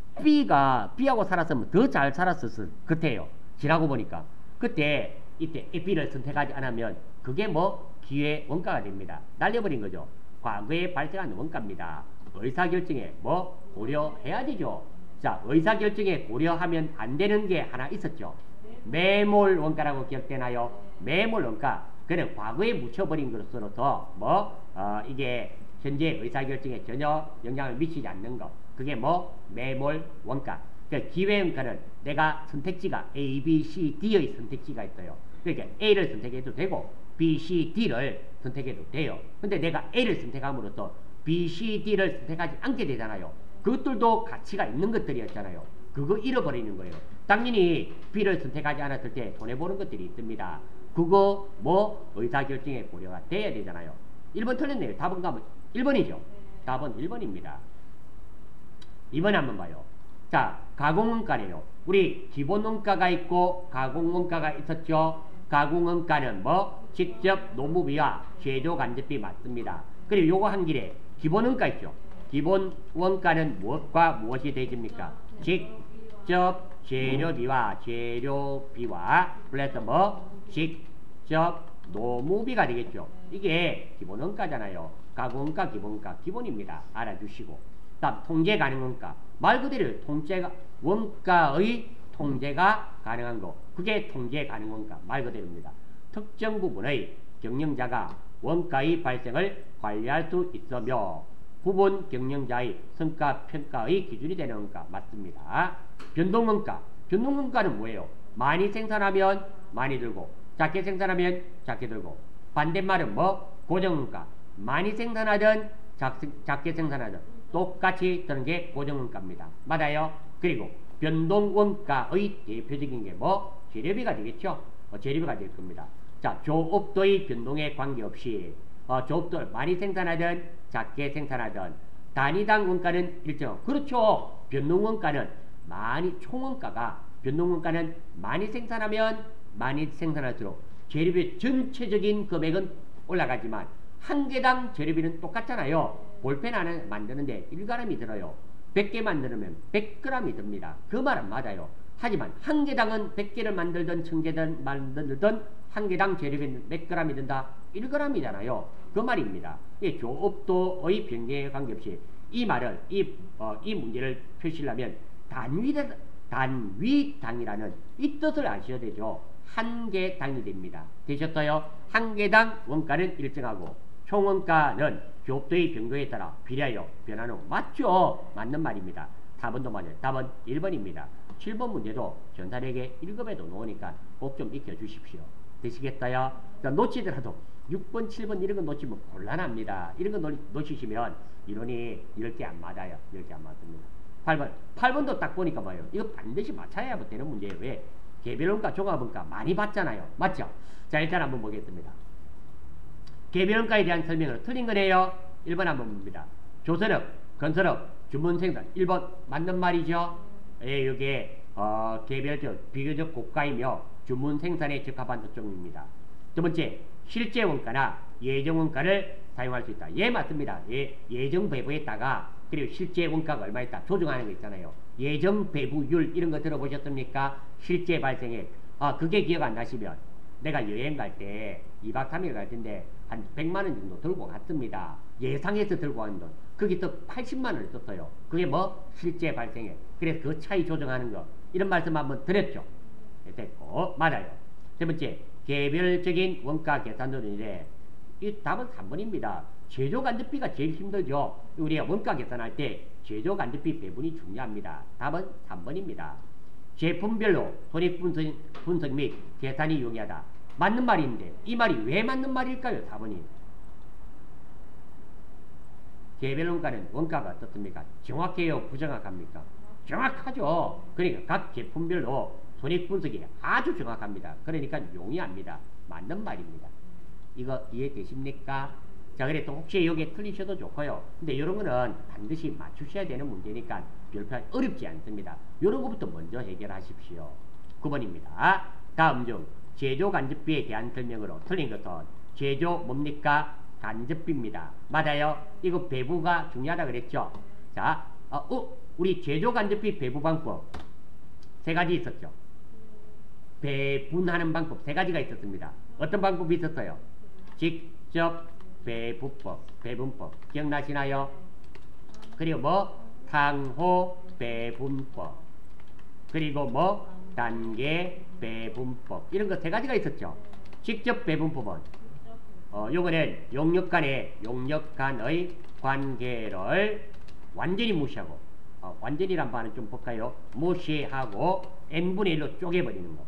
B하고 살았으면 더 잘 살았을 같아요. 지나고 보니까 그때 이때 B를 선택하지 않으면 그게 뭐 기회 원가가 됩니다. 날려버린 거죠. 과거에 발생한 원가입니다. 의사결정에 뭐 고려해야 되죠. 자, 의사결정에 고려하면 안 되는 게 하나 있었죠. 매몰 원가라고 기억되나요? 매몰 원가. 그는 과거에 묻혀버린 것으로서 이게 현재 의사결정에 전혀 영향을 미치지 않는 거. 그게 뭐 매몰 원가. 그러니까 기회 원가는 내가 선택지가 A, B, C, D의 선택지가 있어요. 그러니까 A를 선택해도 되고 B, C, D를 선택해도 돼요. 근데 내가 A를 선택함으로써 B, C, D를 선택하지 않게 되잖아요. 그것들도 가치가 있는 것들이었잖아요. 그거 잃어버리는 거예요. 당연히 B를 선택하지 않았을 때 손해보는 것들이 있습니다. 그거 뭐 의사결정에 고려가 돼야 되잖아요. 1번 틀렸네요. 답은 가면 1번이죠. 답은 1번입니다. 2번 한번 봐요. 자, 가공원가네요. 우리 기본원가가 있고 가공원가가 있었죠. 가공원가는 뭐 직접 노무비와 제조간접비 맞습니다. 그리고 요거 한 길에 기본원가 있죠. 기본원가는 무엇과 무엇이 되십니까? 직접 재료비와 플러스 뭐 직접 노무비가 되겠죠. 이게 기본원가잖아요. 가공원가, 기본원가, 기본입니다. 알아주시고. 다음 통제 가능 원가. 말 그대로 통제가 원가의 통제가 가능한 거. 그게 통제 가능 원가. 말 그대로입니다. 특정 부분의 경영자가 원가의 발생을 관리할 수 있으며 부분 경영자의 성과 평가의 기준이 되는 원가. 맞습니다. 변동원가. 변동원가는 뭐예요? 많이 생산하면 많이 들고 작게 생산하면 작게 들고 반대말은 뭐? 고정원가. 많이 생산하든 작게 생산하든 똑같이 드는 게 고정원가입니다. 맞아요? 그리고 변동원가의 대표적인 게 뭐? 재료비가 되겠죠? 재료비가 될 겁니다. 자, 조업도의 변동에 관계없이 조업도를 많이 생산하든 작게 생산하든 단위당 원가는 일정. 그렇죠. 변동원가는 변동원가는 많이 생산하면 많이 생산할수록 재료비 전체적인 금액은 올라가지만 한 개당 재료비는 똑같잖아요. 볼펜 하나 만드는데 1g이 들어요. 100개 만들면 100g이 듭니다. 그 말은 맞아요. 하지만 한 개당은 100개를 만들든 1000개를 만들든 한 개당 재료비는 몇 g이 든다? 1g이잖아요. 그 말입니다. 이 조업도의 변경에 관계없이 이 말을 이 문제를 표시하려면 단위당이라는 이 뜻을 아셔야 되죠. 한 개당이 됩니다. 되셨어요? 한 개당 원가는 일정하고 총원가는 조업도의 변경에 따라 비례하여 변하는 거. 맞죠? 맞는 말입니다. 4번도 맞아요. 답은 1번입니다. 7번 문제도 전산에게 1급에도 놓으니까 꼭 좀 익혀주십시오. 되시겠어요? 놓치더라도 6번, 7번 이런 거 놓치면 곤란합니다. 이런 거 놓치시면 이론이 이럴 때 안 맞아요. 이럴 때 안 맞습니다. 8번도 딱 보니까 봐요. 이거 반드시 맞춰야 되는 문제예요. 왜? 개별원가, 종합원가 많이 봤잖아요. 맞죠? 자, 일단 한번 보겠습니다. 개별원가에 대한 설명을 틀린 거네요. 1번 한번 봅니다. 조선업, 건설업, 주문생산. 1번 맞는 말이죠. 예, 이게 개별적, 비교적 고가이며 주문생산에 적합한 특종입니다. 두 번째, 실제 원가나 예정 원가를 사용할 수 있다. 예, 맞습니다. 예정 배부했다가 그리고 실제 원가가 얼마 있다 조정하는 거 있잖아요. 예정 배부율 이런 거 들어보셨습니까? 실제 발생액. 그게 기억 안 나시면 내가 여행 갈 때 2박 3일 갈 텐데 한 100만 원 정도 들고 갔습니다. 예상해서 들고 간 돈. 거기서 80만 원을 썼어요. 그게 뭐? 실제 발생액. 그래서 그 차이 조정하는 거. 이런 말씀 한번 드렸죠. 됐고. 맞아요. 세 번째, 개별적인 원가 계산도인데 이 답은 3번입니다. 제조간접비가 제일 힘들죠. 우리가 원가 계산할 때 제조간접비 배분이 중요합니다. 답은 3번입니다. 제품별로 손익분석 및 계산이 용이하다. 맞는 말인데 이 말이 왜 맞는 말일까요? 4번이. 개별 원가는 원가가 어떻습니까? 정확해요? 부정확합니까? 정확하죠. 그러니까 각 제품별로 손익분석이 아주 정확합니다. 그러니까 용이합니다. 맞는 말입니다. 이거 이해되십니까? 자, 그래 또 혹시 여기에 틀리셔도 좋고요. 근데 이런 거는 반드시 맞추셔야 되는 문제니까 별표 어렵지 않습니다. 이런 것부터 먼저 해결하십시오. 9번입니다. 다음 중 제조간접비에 대한 설명으로 틀린 것은 제조 뭡니까? 간접비입니다. 맞아요. 이거 배부가 중요하다 그랬죠. 자, 우리 제조 간접비 배부 방법 세 가지 있었죠. 배분하는 방법 세 가지가 있었습니다. 어떤 방법이 있었어요? 직접 배분법, 배분법 기억나시나요? 그리고 뭐 상호 배분법, 그리고 뭐 단계 배분법, 이런 거 세 가지가 있었죠. 직접 배분법은 요거는 용역 간의 관계를 완전히 무시하고, 완전히란 말은 좀 볼까요? 무시하고 n분의 1로 쪼개버리는 거.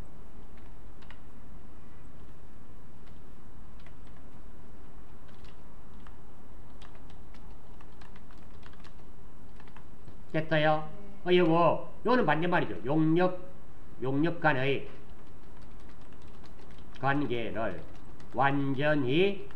됐어요? 요거는 반대말이죠. 용역 간의 관계를 완전히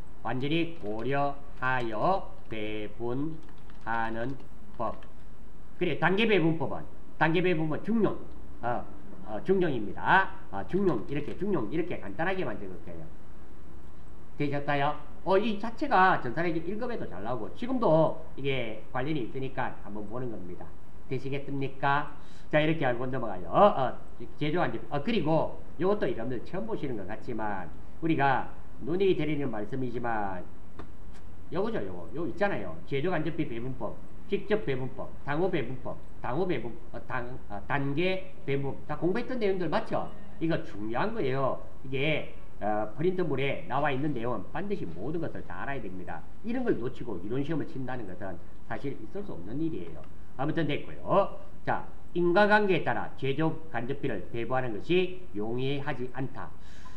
고려하여 배분하는 법. 그래, 단계 배분법은 중용, 중용입니다. 중용 이렇게 간단하게만 적을게요. 되셨어요? 이 자체가 전산회계 1급에도 잘 나오고 지금도 이게 관련이 있으니까 한번 보는 겁니다. 되시겠습니까? 자, 이렇게 알고 넘어가요. 제조간접. 그리고 이것도 여러분들 처음 보시는 것 같지만 우리가 눈이 드리는 말씀이지만 요거죠. 요 있잖아요. 제조간접비 배분법, 직접 배분법, 당호 배분법, 단계 배분법 다 공부했던 내용들 맞죠? 이거 중요한 거예요. 이게 프린트물에 나와 있는 내용은 반드시 모든 것을 다 알아야 됩니다. 이런 걸 놓치고 이론 시험을 친다는 것은 사실 있을 수 없는 일이에요. 아무튼 됐고요. 자, 인과관계에 따라 제조 간접비를 배부하는 것이 용이하지 않다.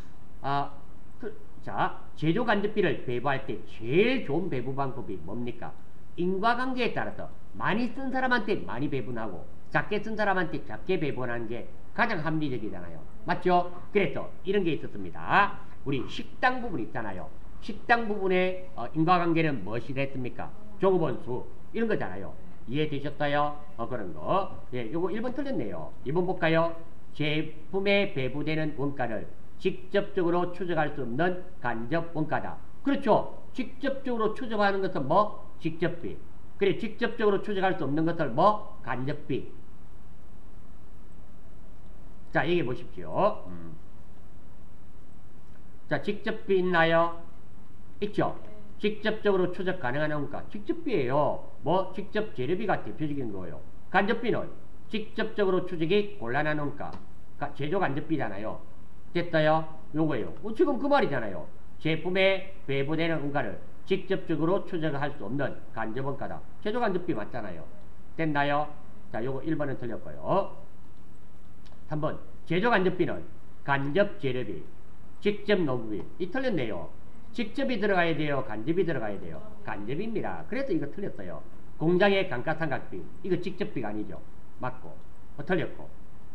자, 제조 간접비를 배부할 때 제일 좋은 배부 방법이 뭡니까? 인과관계에 따라서 많이 쓴 사람한테 많이 배분하고 작게 쓴 사람한테 작게 배분하는 게 가장 합리적이잖아요. 맞죠? 그래서 이런 게 있었습니다. 우리 식당 부분 있잖아요. 식당 부분의 인과관계는 무엇이 됐습니까? 종업원수 이런 거잖아요. 이해되셨어요? 그런 거. 예, 요거 1번 틀렸네요. 2번 볼까요? 제품에 배부되는 원가를 직접적으로 추적할 수 없는 간접 원가다. 그렇죠. 직접적으로 추적하는 것은 뭐? 직접비. 그래, 직접적으로 추적할 수 없는 것을 뭐? 간접비. 자, 얘기해 보십시오. 자, 직접비 있나요? 있죠? 직접적으로 추적 가능한 원가. 직접비예요. 뭐? 직접 재료비가 대표적인 거예요. 간접비는 직접적으로 추적이 곤란한 원가. 제조 간접비잖아요. 됐어요? 요거예요. 지금 그 말이잖아요. 제품에 배부되는 원가를 직접적으로 추적할 수 없는 간접 원가다. 제조 간접비 맞잖아요. 됐나요? 자, 요거 1번은 틀렸고요. 3번. 제조 간접비는 간접 재료비, 직접 노무비. 이 틀렸네요. 직접이 들어가야 돼요? 간접이 들어가야 돼요? 간접입니다. 그래서 이거 틀렸어요. 공장의 감가상각비. 이거 직접비가 아니죠. 맞고. 틀렸고.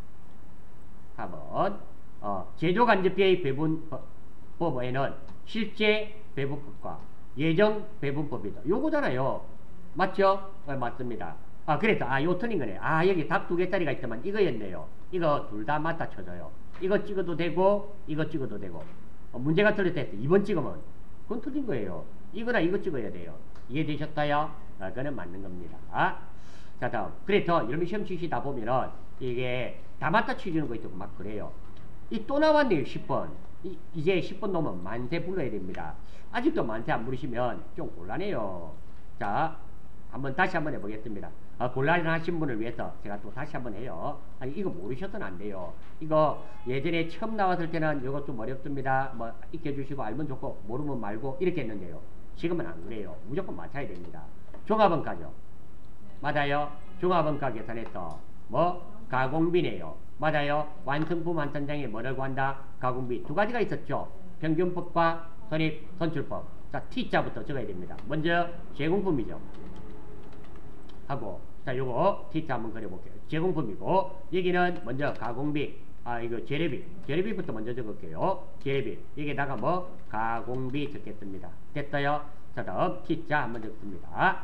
4번. 제조 간접비의 배분법에는 실제 배분법과 예정 배분법이다. 요거잖아요. 맞죠? 맞습니다. 그래서 요 틀린 거네. 여기 답 2개짜리가 있지만 이거였네요. 이거 둘 다 맞다 쳐줘요. 이거 찍어도 되고 이거 찍어도 되고. 문제가 틀렸다 했어. 2번 찍으면 그건 틀린 거예요. 이거나 이거 찍어야 돼요. 이해되셨어요? 그거는 맞는 겁니다. 자, 다음. 그래서 여러분 시험 치시다 보면은 이게 다 맞다 치주는 거 있고 막 그래요. 또 나왔네요. 10번. 이제 10번 넘으면 만세 불러야 됩니다. 아직도 만세 안 부르시면 좀 곤란해요. 자, 다시 한번 해보겠습니다. 곤란하신 분을 위해서 제가 또 다시 한번 해요. 이거 모르셔서는 안 돼요. 이거 예전에 처음 나왔을 때는 이거 좀 어렵습니다. 뭐 익혀주시고 알면 좋고 모르면 말고 이렇게 했는데요. 지금은 안 그래요. 무조건 맞춰야 됩니다. 종합원가죠. 맞아요. 종합원가 계산해서 뭐 가공비네요. 맞아요. 완성품 한 천장에 뭐를 구한다? 가공비. 두 가지가 있었죠. 평균법과 선출법. 자, T자부터 적어야 됩니다. 먼저 제공품이죠. 하고, 자, 요거 T자 한번 그려볼게요. 제공품이고, 여기는 먼저 가공비, 이거 재료비부터 먼저 적을게요. 재료비. 여기다가 뭐 가공비 적겠습니다. 됐어요? 자, 다음 T자 한번 적습니다.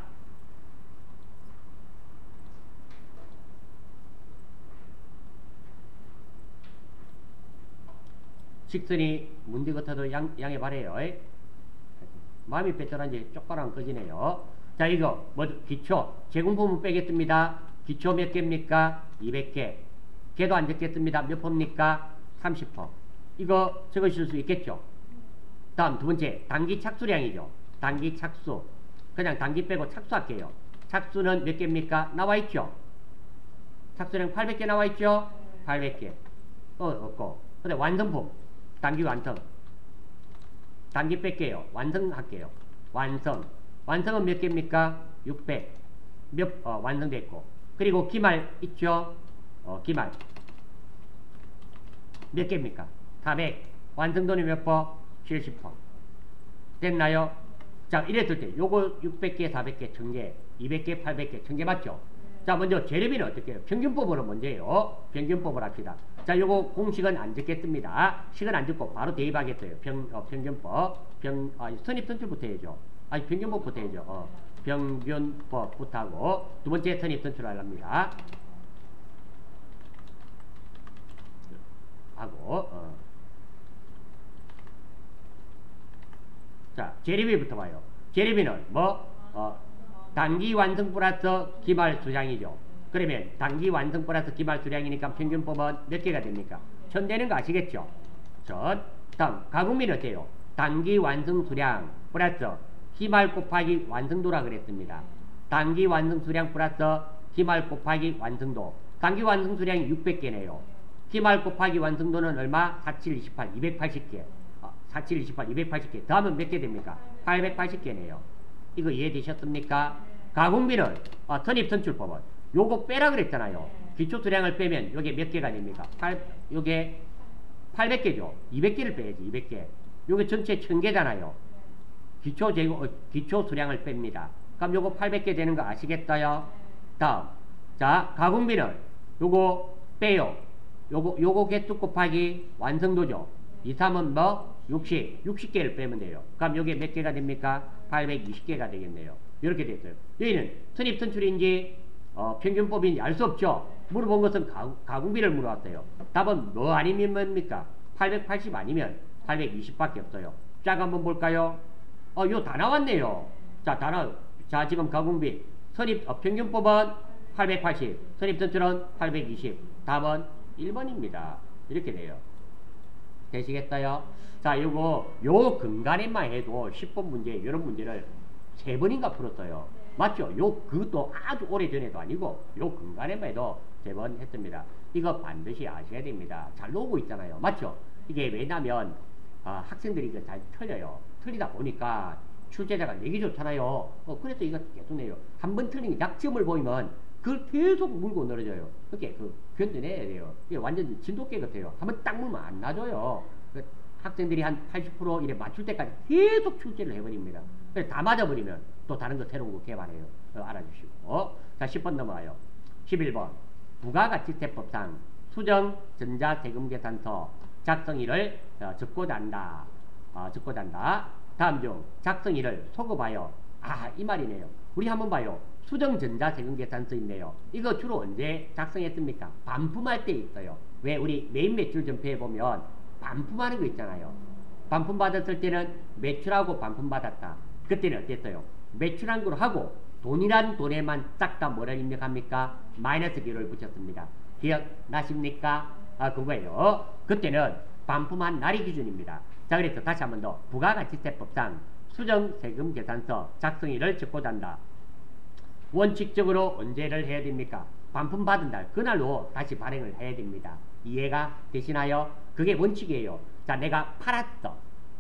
직선이 문제 같아도 양해 바래요. 마음이 빼떠란지 쪽바람 꺼지네요. 자, 이거 뭐 기초 제공품은 빼겠습니다. 기초 몇 개입니까? 200개. 개도 안 적겠습니다. 몇 퍼입니까? 30퍼. 이거 적으실 수 있겠죠? 다음 두 번째 단기 착수량이죠. 단기 착수. 그냥 단기 빼고 착수할게요. 착수는 몇 개입니까? 나와 있죠? 착수량 800개 나와 있죠? 800개. 없고. 근데 완성품. 단기 완성. 단기 뺄게요. 완성할게요. 완성. 완성은 몇 개입니까? 600. 완성됐고. 그리고 기말 있죠? 기말. 몇 개입니까? 400. 완성도는 몇 퍼? 70퍼. 됐나요? 자, 이랬을 때 요거 600개, 400개, 1000개, 200개, 800개, 1000개 맞죠? 자, 먼저 재료비는 어떻게 해요? 평균법으로 먼저예요. 평균법을 합시다. 자, 요거 공식은 안 적겠습니다. 식은 안 적고 바로 대입하겠어요. 평균법. 선입선출부터 해야죠. 아니, 평균법부터 해야죠. 평균법부터 하고, 두 번째 선입선출 하랍니다. 하고, 자, 재료비부터 봐요. 재료비는 단기 완성 플러스 기말 수량이죠. 그러면 단기 완성 플러스 기말 수량이니까 평균법은 몇 개가 됩니까? 1000 되는 거 아시겠죠? 1000. 다음 가공비는 어때요? 단기 완성 수량 플러스 기말 곱하기 완성도라 그랬습니다. 단기 완성 수량 플러스 기말 곱하기 완성도. 단기 완성 수량이 600개네요. 기말 곱하기 완성도는 얼마? 4728, 280개. 4728, 280개. 다음은 몇 개 됩니까? 880개네요. 이거 이해되셨습니까? 가공비는 선입선출법은 요거 빼라 그랬잖아요. 기초 수량을 빼면 요게 몇 개가 됩니까? 요게 800개죠. 200개를 빼야지. 200개. 요게 전체 1000개잖아요. 기초 수량을 뺍니다. 그럼 요거 800개 되는 거 아시겠어요? 다음. 자, 가공비는 요거 빼요. 요거 개수 곱하기 완성도죠. 2, 3은 60개를 빼면 돼요. 그럼 여기에 몇 개가 됩니까? 820개가 되겠네요. 이렇게 됐어요. 여기는 선입선출인지 평균법인지 알 수 없죠. 물어본 것은 가공비를 물어봤어요. 답은 뭐 아니면 뭡니까? 880 아니면 820밖에 없어요. 짝 한번 볼까요? 요 다 나왔네요. 자, 자, 지금 가공비 평균법은 880, 선입선출은 820. 답은 1번입니다. 이렇게 돼요. 되시겠어요? 자, 요 근간에만 해도 10번 문제, 이런 문제를 3번인가 풀었어요. 맞죠? 그것도 아주 오래 전에도 아니고, 요 근간에만 해도 3번 했습니다. 이거 반드시 아셔야 됩니다. 잘 나오고 있잖아요. 맞죠? 이게 왜냐면, 학생들이 이거 잘 틀려요. 틀리다 보니까 출제자가 내기 좋잖아요. 그래서 이거 계속 내요. 한번 틀린 약점을 보이면, 그걸 계속 물고 늘어져요. 그렇게 견뎌내야 돼요. 이게 완전 진돗개 같아요. 한번 딱 물면 안 놔줘요. 학생들이 한 80% 이래 맞출 때까지 계속 출제를 해버립니다. 그래서 다 맞아버리면 또 다른 거 새로운 거 개발해요. 알아주시고. 자, 10번 넘어가요. 11번. 부가가치세법상 수정 전자세금계산서 작성일을 적고자 한다. 다음 중 작성일을 소급하여. 이 말이네요. 우리 한번 봐요. 수정 전자세금계산서 있네요. 이거 주로 언제 작성했습니까? 반품할 때 있어요. 왜? 우리 메인 매출 전표에 보면 반품하는 거 있잖아요. 반품 받았을 때는 매출하고 반품 받았다. 그때는 어땠어요? 매출한 걸 하고 돈이란 돈에만 싹 다 뭐를 입력합니까? 마이너스 기호를 붙였습니다. 기억나십니까? 그거예요. 그때는 반품한 날이 기준입니다. 자, 그래서 다시 한 번 더. 부가가치세법상 수정세금계산서 작성일을 적고자 한다. 원칙적으로 언제를 해야 됩니까? 반품 받은 날, 그날로 다시 발행을 해야 됩니다. 이해가 되시나요? 그게 원칙이에요. 자, 내가 팔았어.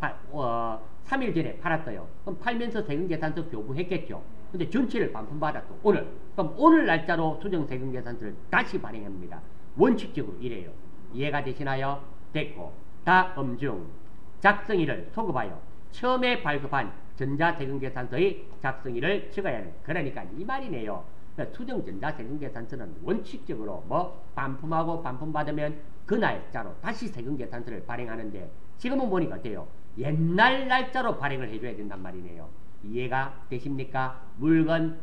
3일 전에 팔았어요. 그럼 팔면서 세금계산서 교부했겠죠. 근데 전체를 반품 받았어. 오늘. 그럼 오늘 날짜로 수정세금계산서를 다시 발행합니다. 원칙적으로 이래요. 이해가 되시나요? 됐고. 다음 중 작성일을 소급하여 처음에 발급한 전자세금계산서의 작성일을 적어야 하는. 그러니까 이 말이네요. 수정 전자세금계산서는 원칙적으로 반품하고 반품받으면 그 날짜로 다시 세금계산서를 발행하는데, 지금은 보니까 어때요? 옛날 날짜로 발행을 해줘야 된단 말이네요. 이해가 되십니까? 물건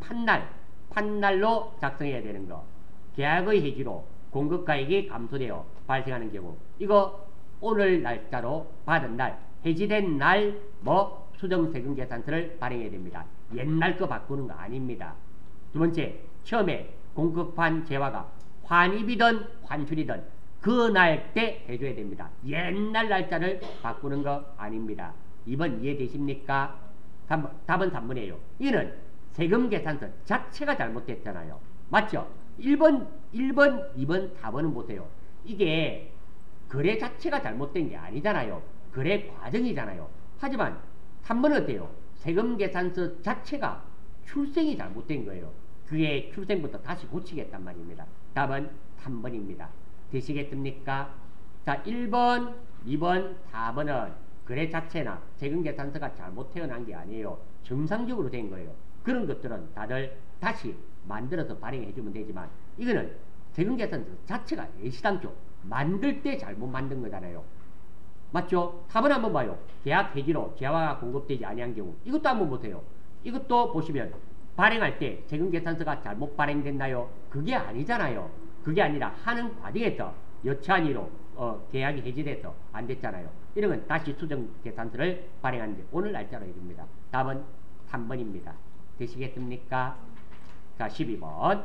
판날로 작성해야 되는 거. 계약의 해지로 공급가액이 감소되어 발생하는 경우, 이거 오늘 날짜로 받은 날, 해지된 날 뭐 수정세금계산서를 발행해야 됩니다. 옛날 거 바꾸는 거 아닙니다. 두 번째, 처음에 공급한 재화가 환입이든 환출이든 그 날 때 해줘야 됩니다. 옛날 날짜를 바꾸는 거 아닙니다. 2번 이해되십니까? 답은 3번이에요. 이는 세금계산서 자체가 잘못됐잖아요. 맞죠? 1번, 2번, 4번은 보세요. 이게 거래 자체가 잘못된 게 아니잖아요. 거래 과정이잖아요. 하지만 3번은 어때요? 세금계산서 자체가 출생이 잘못된 거예요. 그게 출생부터 다시 고치겠단 말입니다. 답은 3번입니다. 되시겠습니까? 자, 1번, 2번, 4번은 거래 자체나 세금계산서가 잘못 태어난 게 아니에요. 정상적으로 된 거예요. 그런 것들은 다들 다시 만들어서 발행해주면 되지만 이거는 세금계산서 자체가 애시당초 만들 때 잘못 만든 거잖아요. 맞죠? 4번 한번 봐요. 계약 해지로 재화가 공급되지 아니한 경우 이것도 한번 보세요. 이것도 보시면 발행할 때 세금계산서가 잘못 발행됐나요? 그게 아니잖아요. 그게 아니라 하는 과정에서 여차한이로 계약이 해지돼서 안 됐잖아요. 이런 건 다시 수정계산서를 발행하는데 오늘 날짜로 해줍니다. 답은 3번입니다. 되시겠습니까? 자, 12번.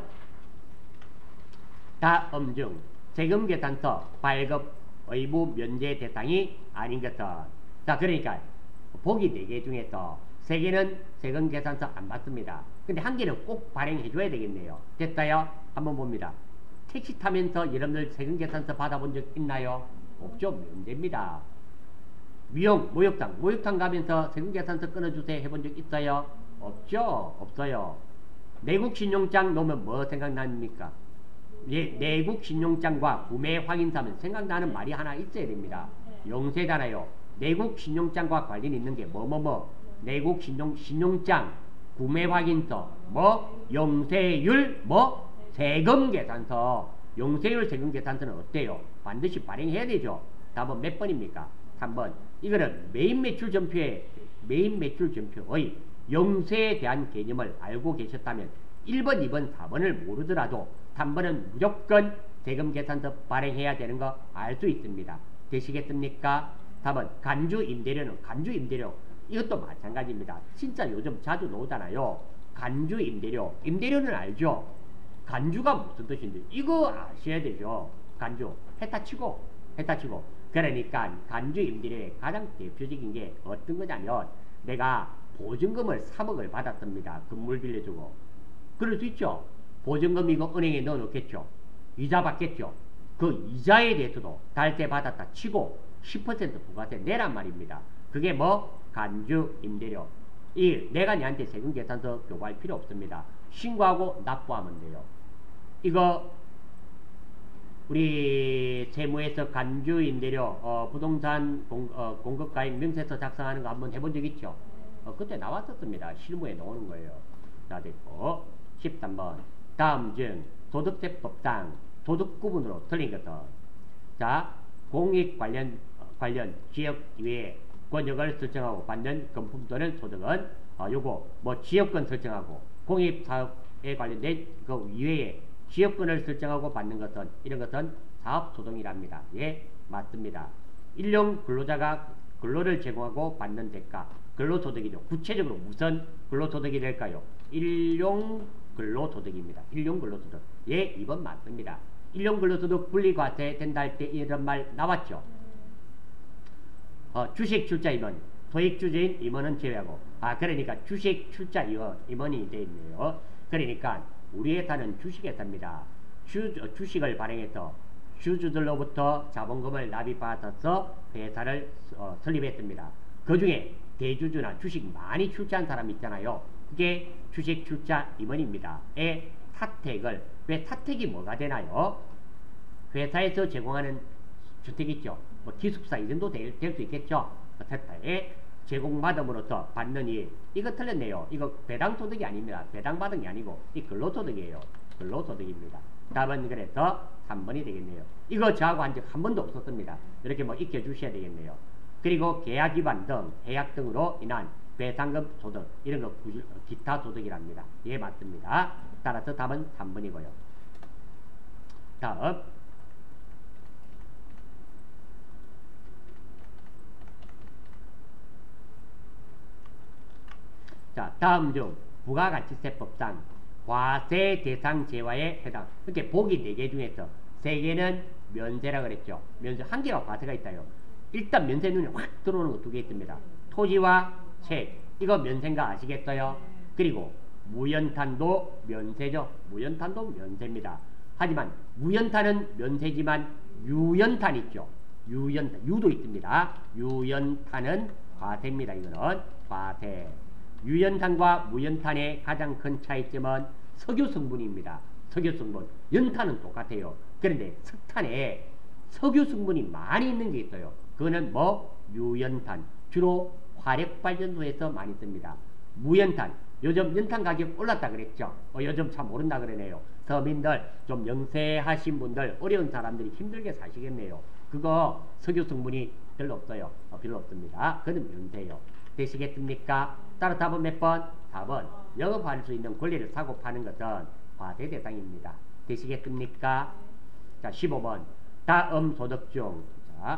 다음 중 세금계산서 발급 의무 면제 대상이 아닌 것은. 자, 그러니까 보기 4개 중에서 3개는 세금계산서 안 받습니다. 근데 1개는 꼭 발행해줘야 되겠네요. 됐어요? 한번 봅니다. 택시 타면서 여러분들 세금계산서 받아본 적 있나요? 없죠? 면제입니다. 미용, 목욕탕 가면서 세금계산서 끊어주세요 해본 적 있어요? 없죠? 없어요. 내국신용장 놓으면 뭐 생각납니까? 예, 내국신용장과 구매 확인서면 생각나는 말이 하나 있어야 됩니다. 용세잖아요. 내국신용장과 관련 있는 게 내국신용장, 구매 확인서, 용세율, 세금계산서. 용세율 세금계산서는 어때요? 반드시 발행해야 되죠. 답은 몇 번입니까? 3번. 이거는 메인 매출 전표의 용세에 대한 개념을 알고 계셨다면 1번, 2번, 4번을 모르더라도 3번은 무조건 세금계산서 발행해야 되는 거 알 수 있습니다. 되시겠습니까? 답은 간주임대료는 이것도 마찬가지입니다. 진짜 요즘 자주 나오잖아요. 간주임대료. 임대료는 알죠? 간주가 무슨 뜻인지 이거 아셔야 되죠. 간주. 했다 치고. 그러니까 간주임대료의 가장 대표적인 게 어떤 거냐면 내가 보증금을 3억을 받았습니다. 건물 빌려주고. 그럴 수 있죠. 보증금 이거 은행에 넣어놓겠죠. 이자 받겠죠. 그 이자에 대해서도 달세 받았다 치고 10% 부가세 내란 말입니다. 그게 간주 임대료. 내가 내한테 세금계산서 교부할 필요 없습니다. 신고하고 납부하면 돼요. 이거 우리 세무에서 간주 임대료 부동산 공급가액 명세서 작성하는 거 한번 해본 적 있죠? 그때 나왔었습니다. 실무에 나오는 거예요. 자, 됐고 13번. 다음 중 소득세법상 소득구분으로 틀린 것은. 자, 공익 관련 지역 이외에 권역을 설정하고 받는 금품 또는 소득은 요거 지역권 설정하고 공익사업에 관련된 그 이외에 지역권을 설정하고 받는 것은 이런 것은 사업소득이랍니다. 예, 맞습니다. 일용 근로자가 근로를 제공하고 받는 대가 근로소득이죠. 구체적으로 무슨 근로소득이 될까요? 일용 근로소득입니다. 일용 근로소득. 예, 2번 맞습니다. 일용 근로소득 분리과세 된다 할 때 이런 말 나왔죠. 주식 출자 임원, 소액 주주인 임원은 제외하고. 그러니까 주식 출자 임원이 되어 있네요. 그러니까 우리 회사는 주식회사입니다. 주식을 발행해서 주주들로부터 자본금을 납입받아서 회사를 설립했습니다. 그 중에 대주주나 주식 많이 출자한 사람 있잖아요. 그게 주식 출자 임원입니다. 사택을, 왜 사택이 뭐가 되나요? 회사에서 제공하는 주택 있죠. 기숙사 이 정도 될 수 있겠죠. 세타에 제공받음으로써 받는 일. 이거 틀렸네요. 이거 배당소득이 아닙니다. 배당받은 게 아니고 이 근로소득이에요. 근로소득입니다. 답은 그래서 3번이 되겠네요. 이거 저하고 한 적 한 번도 없었습니다. 이렇게 익혀주셔야 되겠네요. 그리고 계약 위반 등 해약 등으로 인한 배상금 소득 이런 거 기타 소득이랍니다. 예, 맞습니다. 따라서 답은 3번이고요. 다음 자, 다음 중 부가가치세법상 과세 대상 제외에 해당. 이렇게 보기 4개 중에서 3개는 면세라 그랬죠. 면세 1개가 과세가 있다요. 일단 면세 눈에 확 들어오는 거 2개 있습니다. 토지와 책. 이거 면세인가 아시겠어요? 그리고 무연탄도 면세죠. 무연탄도 면세입니다. 하지만 무연탄은 면세지만 유연탄 있죠. 유연탄, 유도 있습니다. 유연탄은 과세입니다. 이거는 과세. 유연탄과 무연탄의 가장 큰 차이점은 석유 성분입니다. 석유 성분. 연탄은 똑같아요. 그런데 석탄에 석유 성분이 많이 있는 게 있어요. 그거는 뭐? 유연탄. 주로 화력발전소에서 많이 씁니다. 무연탄. 요즘 연탄 가격 올랐다 그랬죠. 요즘 참 오른다 그러네요. 서민들, 좀 영세하신 분들, 어려운 사람들이 힘들게 사시겠네요. 그거 석유 성분이 별로 없어요. 별로 없습니다. 그건 면세요. 되시겠습니까? 따라 답은 몇 번? 4번. 영업할 수 있는 권리를 사고 파는 것은 과세 대상입니다. 되시겠습니까? 자, 15번. 다음 소득 중. 자,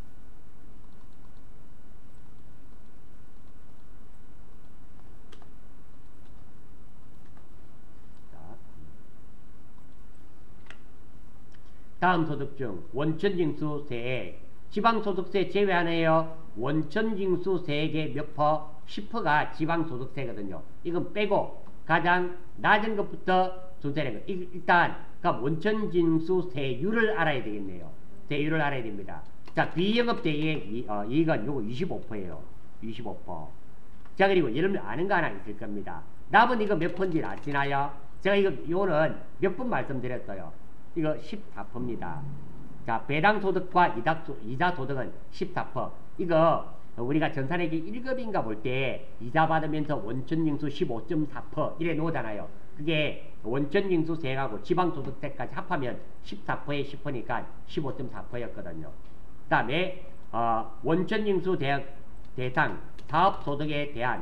다음 소득 중 원천징수세액 지방소득세 제외하네요. 원천징수세액의 몇 퍼? 10%가 지방소득세거든요. 이건 빼고 가장 낮은 것부터 순서는 거. 일단 그러니까 원천징수세율을 알아야 되겠네요. 세율을 알아야 됩니다. 자, 비영업대의 이익은 요거 25%예요. 25%. 자, 그리고 여러분들 아는 거 하나 있을 겁니다. 납은 이거 몇 퍼인지 아시나요? 제가 요거는 몇 번 말씀드렸어요. 이거 14%입니다. 자, 배당소득과 이자소득은 14%. 이거 우리가 전산회계 1급인가 볼 때 이자 받으면서 원천징수 15.4% 이래 놓잖아요. 그게 원천징수세액하고 지방소득세까지 합하면 14%에 10%니까 15.4%였거든요. 그 다음에 원천징수 대상 사업소득에 대한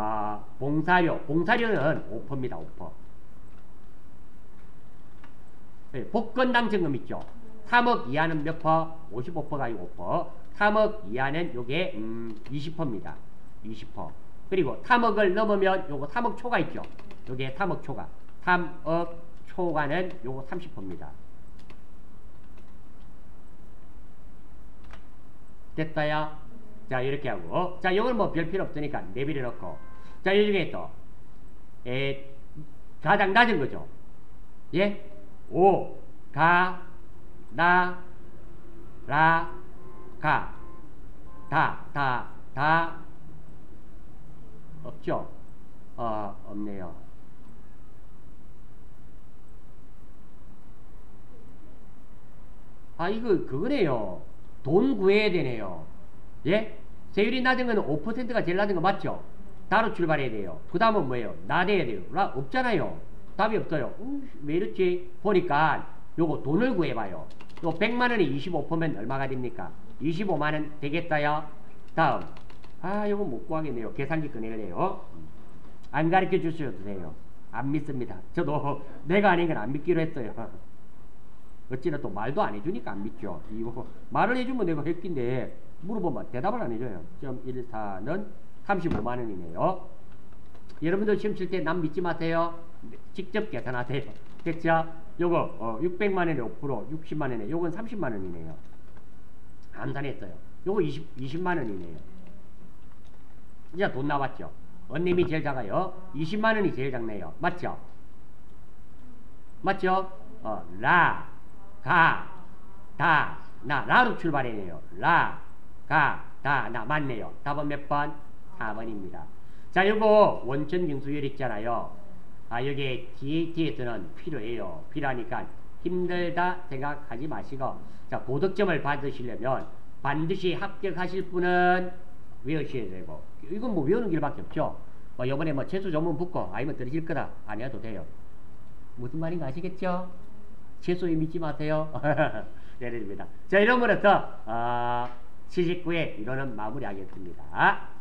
봉사료는 5%입니다. 5%. 네, 복권당첨금 있죠. 3억 이하는 몇 퍼? 55%가 아니고 5%. 3억 이하는 요게 20%입니다. 20%. 그리고 3억을 넘으면 요거 3억 초과 있죠. 요게 3억 초과. 3억 초과는 요거 30%입니다. 됐어요? 자, 이렇게 하고. 자, 요걸 뭐 별 필요 없으니까 내비를 넣고. 자, 이 중에 또 가장 낮은 거죠. 예? 오, 가, 나, 라, 가, 다 없죠? 없네요. 이거 그거네요. 돈 구해야 되네요. 예? 세율이 낮은 거는 5%가 제일 낮은 거 맞죠? 다로 출발해야 돼요. 그 다음은 뭐예요? 나대야 돼요. 없잖아요. 답이 없어요. 왜 이렇지? 보니까 요거 돈을 구해봐요. 요 100만원이 25%면 얼마가 됩니까? 25만원 되겠다요? 다음. 요거 못 구하겠네요. 계산기 꺼내야 돼요. 안 가르쳐 주셔도 돼요. 안 믿습니다. 저도 내가 아닌 건 안 믿기로 했어요. 어찌나 또 말도 안 해주니까 안 믿죠. 이거 말을 해주면 내가 했긴데 물어보면 대답을 안 해줘요. 0.14는 35만원이네요. 여러분들 시험 칠 때 남 믿지 마세요. 직접 계산하세요. 됐죠? 요거 600만원에 5%, 60만원에 요건 30만원이네요. 암산했어요. 요거 20만원이네요. 이제 돈 나왔죠? 원님이 제일 작아요. 20만원이 제일 작네요. 맞죠? 맞죠? 라, 가, 다, 나. 라로 출발해네요. 라, 가, 다, 나. 맞네요. 답은 몇 번? 4번입니다. 자, 요거 원천징수율 있잖아요. 여기 DAT에서는 필요해요. 필요하니까 힘들다 생각하지 마시고, 자, 고득점을 받으시려면 반드시 합격하실 분은 외우셔야 되고, 이건 뭐 외우는 길밖에 없죠. 요번에 뭐 재수 전문 붙고 아니면 떨어질 거다 안 해도 돼요. 무슨 말인가 아시겠죠? 재수에 믿지 마세요. 예를 듭니다. 자, 이러므로써 79회 이론은 마무리하겠습니다.